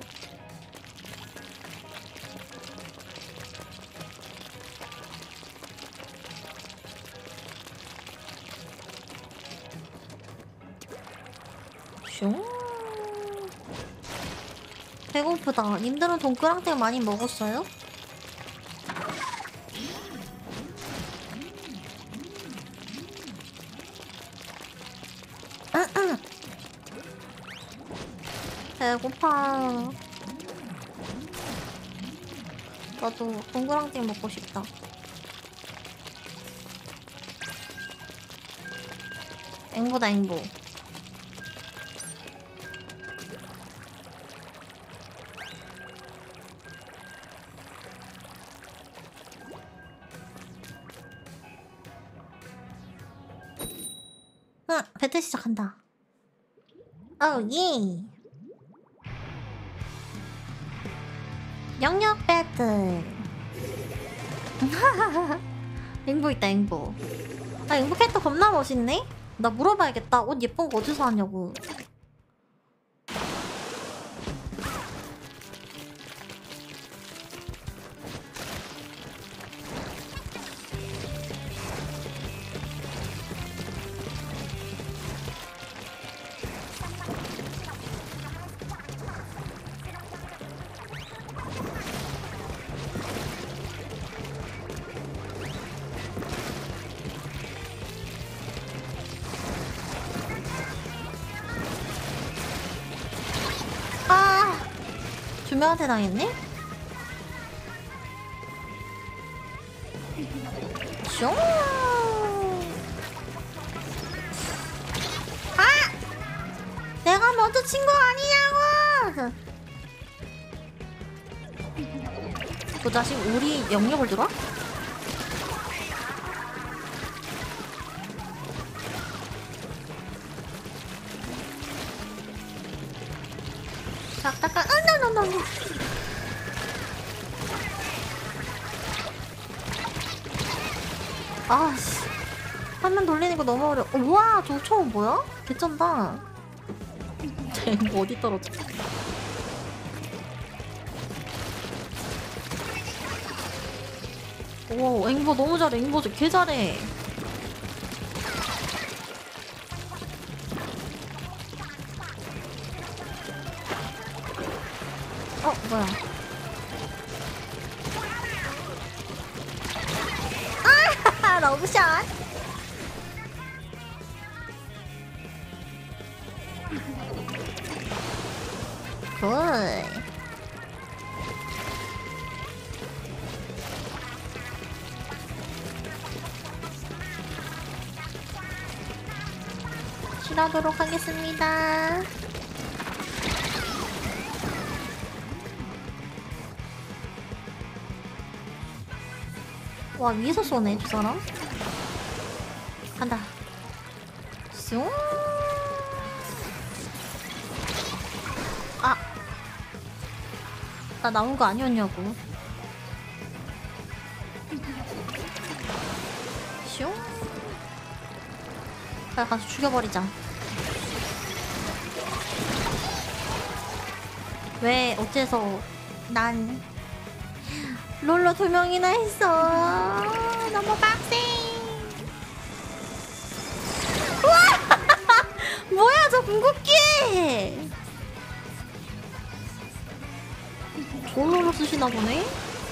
슝. 배고프다. 님들은 동그랑땡 많이 먹었어요? 배고파. 나도 동그랑땡 먹고 싶다. 앵보다 앵보. 응, 배틀 시작한다. 오, 예. 영역 배틀. 앵보 있다, 앵보. 아, 앵보 캐릭터 겁나 멋있네? 나 물어봐야겠다. 옷 예쁜 거 어디서 하냐고. 두 명한테 당했네? 슝! 아! 내가 먼저 친 거 아니냐고! 그 자식 우리 영역을 들어? 잠깐, 노노노노. 아씨, 화면 돌리는 거 너무 어려워. 우와, 저 총 뭐야? 개쩐다. 쟤 어디 떨어져? 오, 앵보 너무 잘해. 앵보 개 잘해. 뭐야? 아, 러브샷. 굿. 실하도록 하겠습니다. 와, 위에서 쏘네, 저 사람. 간다. 슝. 아, 나 나온 거 아니었냐고. 슝. 빨리 가서 죽여버리자. 왜 어째서 난 롤러 2명이나 했어. 너무 빡세. 우와! 뭐야, 저 궁극기! 좋은 롤러 쓰시나 보네?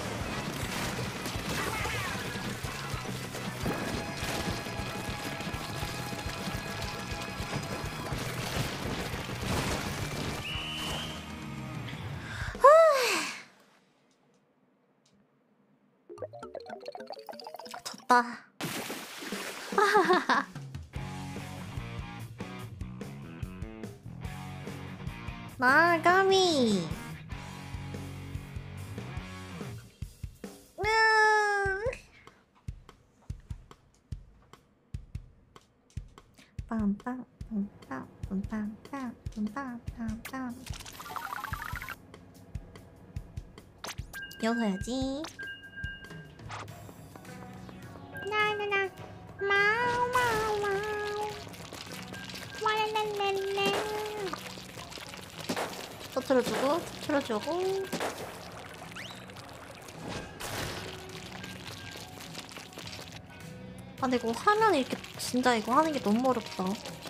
졌다. 아, 까미. 빰빰 빰빰 빰빰 빰빰 이어서야지. 나나나 마우 마우 마우 와랄랄랄랄. 터트려주고 터트려주고. 아 근데 이거 화면 이렇게 진짜 이거 하는 게 너무 어렵다.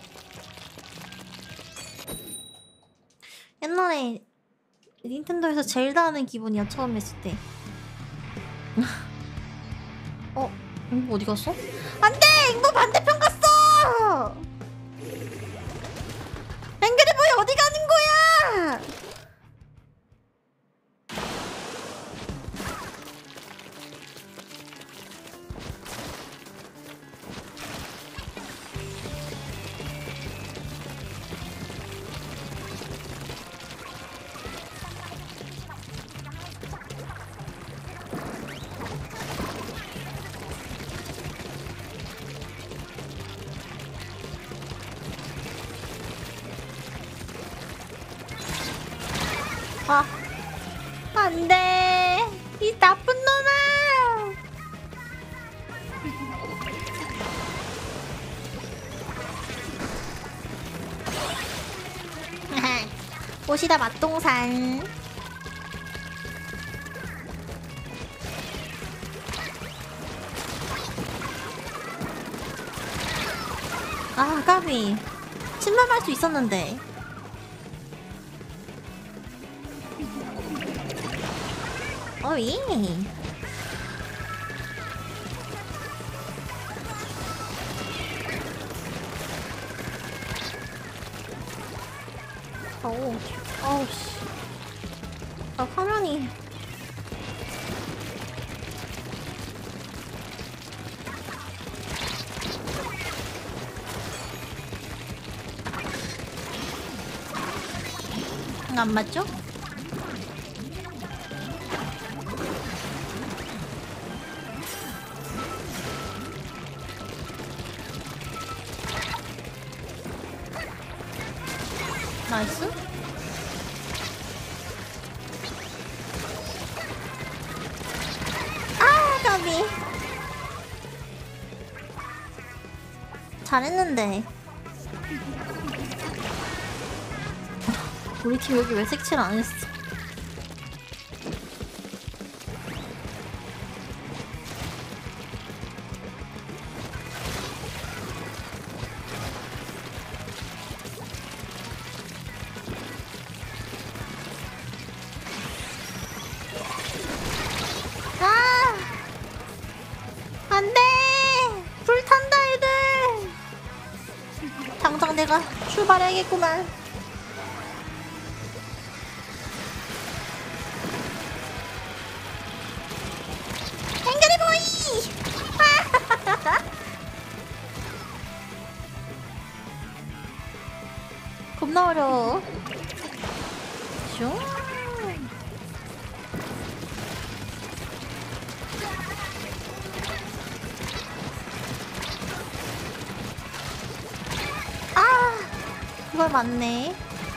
옛날에 닌텐도에서 젤다 하는 기분이야 처음 했을 때. 잉보 어디 갔어? 안돼! 잉보 반대편 갔어! 앵그리보이 어디 가는 거야! 아, 안 돼. 이 나쁜 놈아. 옷이다 맛동산. 아, 까비. 침범할 수 있었는데. 어이. 어우, 어우 씨. 아 화면이. 안 맞죠? 나이스. 아, 까비. 잘했는데. 우리 팀 여기 왜 색칠 안 했어? 아! 안 돼! 불 탄다, 애들! 당장 내가 출발해야겠구만. 앵그리보이! 겁나 어려워. 슝. 아, 그걸 맞네.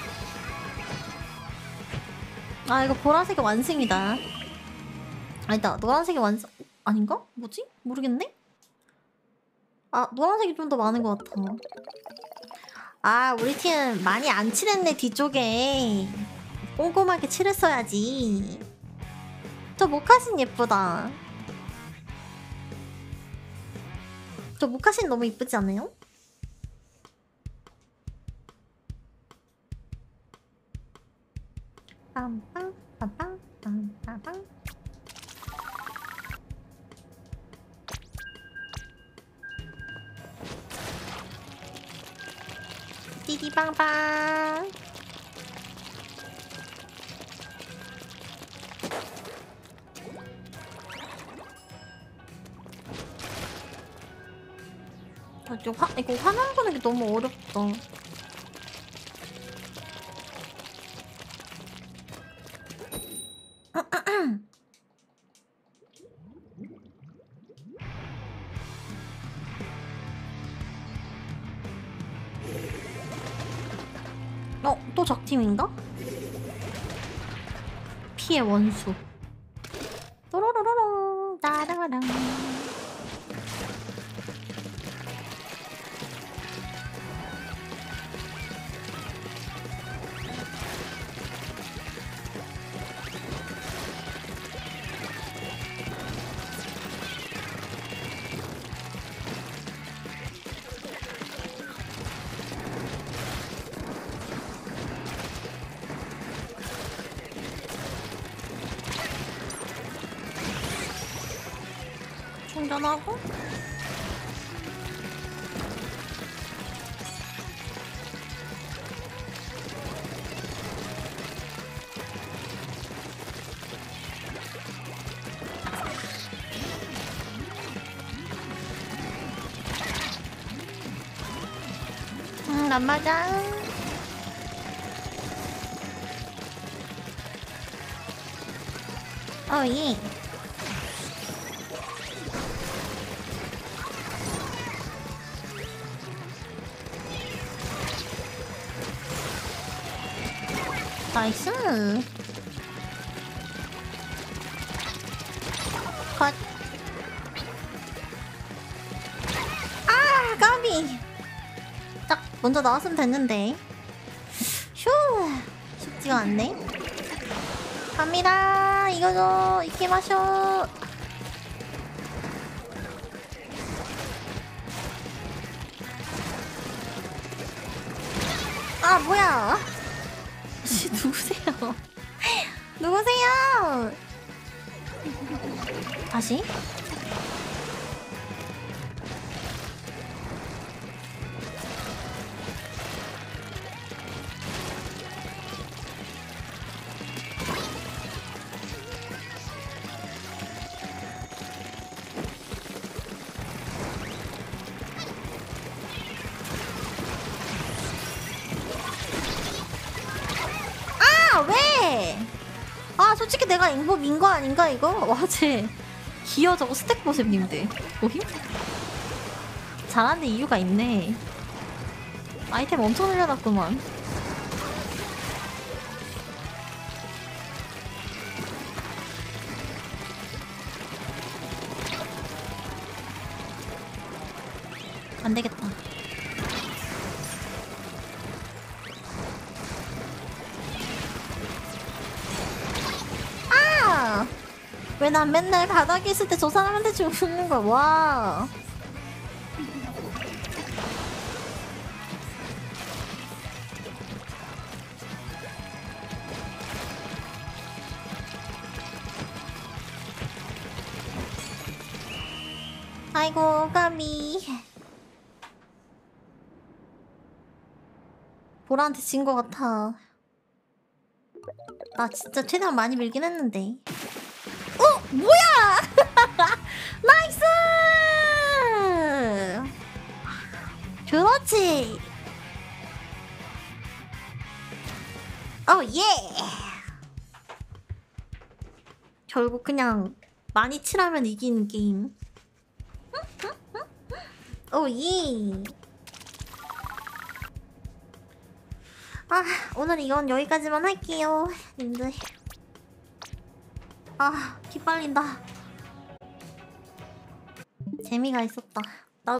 아, 이거 보라색이 완승이다. 아니다, 노란색이 완승 아닌가? 뭐지? 모르겠네? 아, 노란색이 좀 더 많은 것 같아. 아, 우리 팀 많이 안 칠했네, 뒤쪽에. 꼼꼼하게 칠했어야지. 저 모카신 예쁘다. 저 모카신 너무 이쁘지 않아요? 빰빰 빰빰 빰빰. 띠디빵빵. 아, 이거 화면 보는 게 너무 어렵다. 또 적팀인가? 피해 원수. 또로로로로 따라랑. 충전하고 안 맞아. 예. 나이스. 컷. 아, 까비. 딱 먼저 나왔으면 됐는데. 휴, 쉽지가 않네. 갑니다. 이거죠. 이렇게 마셔. 아, 뭐야. 씨, 누구세요? 누구세요? 다시? 왜? 아, 솔직히 내가 인법인 거 아닌가 이거? 와쟤 기어 저거 스택 보셈 님들. 뭐임? 잘하는 이유가 있네. 아이템 엄청 늘려놨구만. 안 되겠다. 왜 난 맨날 바닥에 있을 때 저 사람한테 죽는 거야. 와. 아이고, 까미. 보라한테 진 거 같아. 나 진짜 최대한 많이 밀긴 했는데. 뭐야! 나이스! 그렇지! 예! 결국 그냥 많이 칠하면 이기는 게임. 예! 아, 오늘 이건 여기까지만 할게요, 님들. 아, 기빨린다. 재미가 있었다.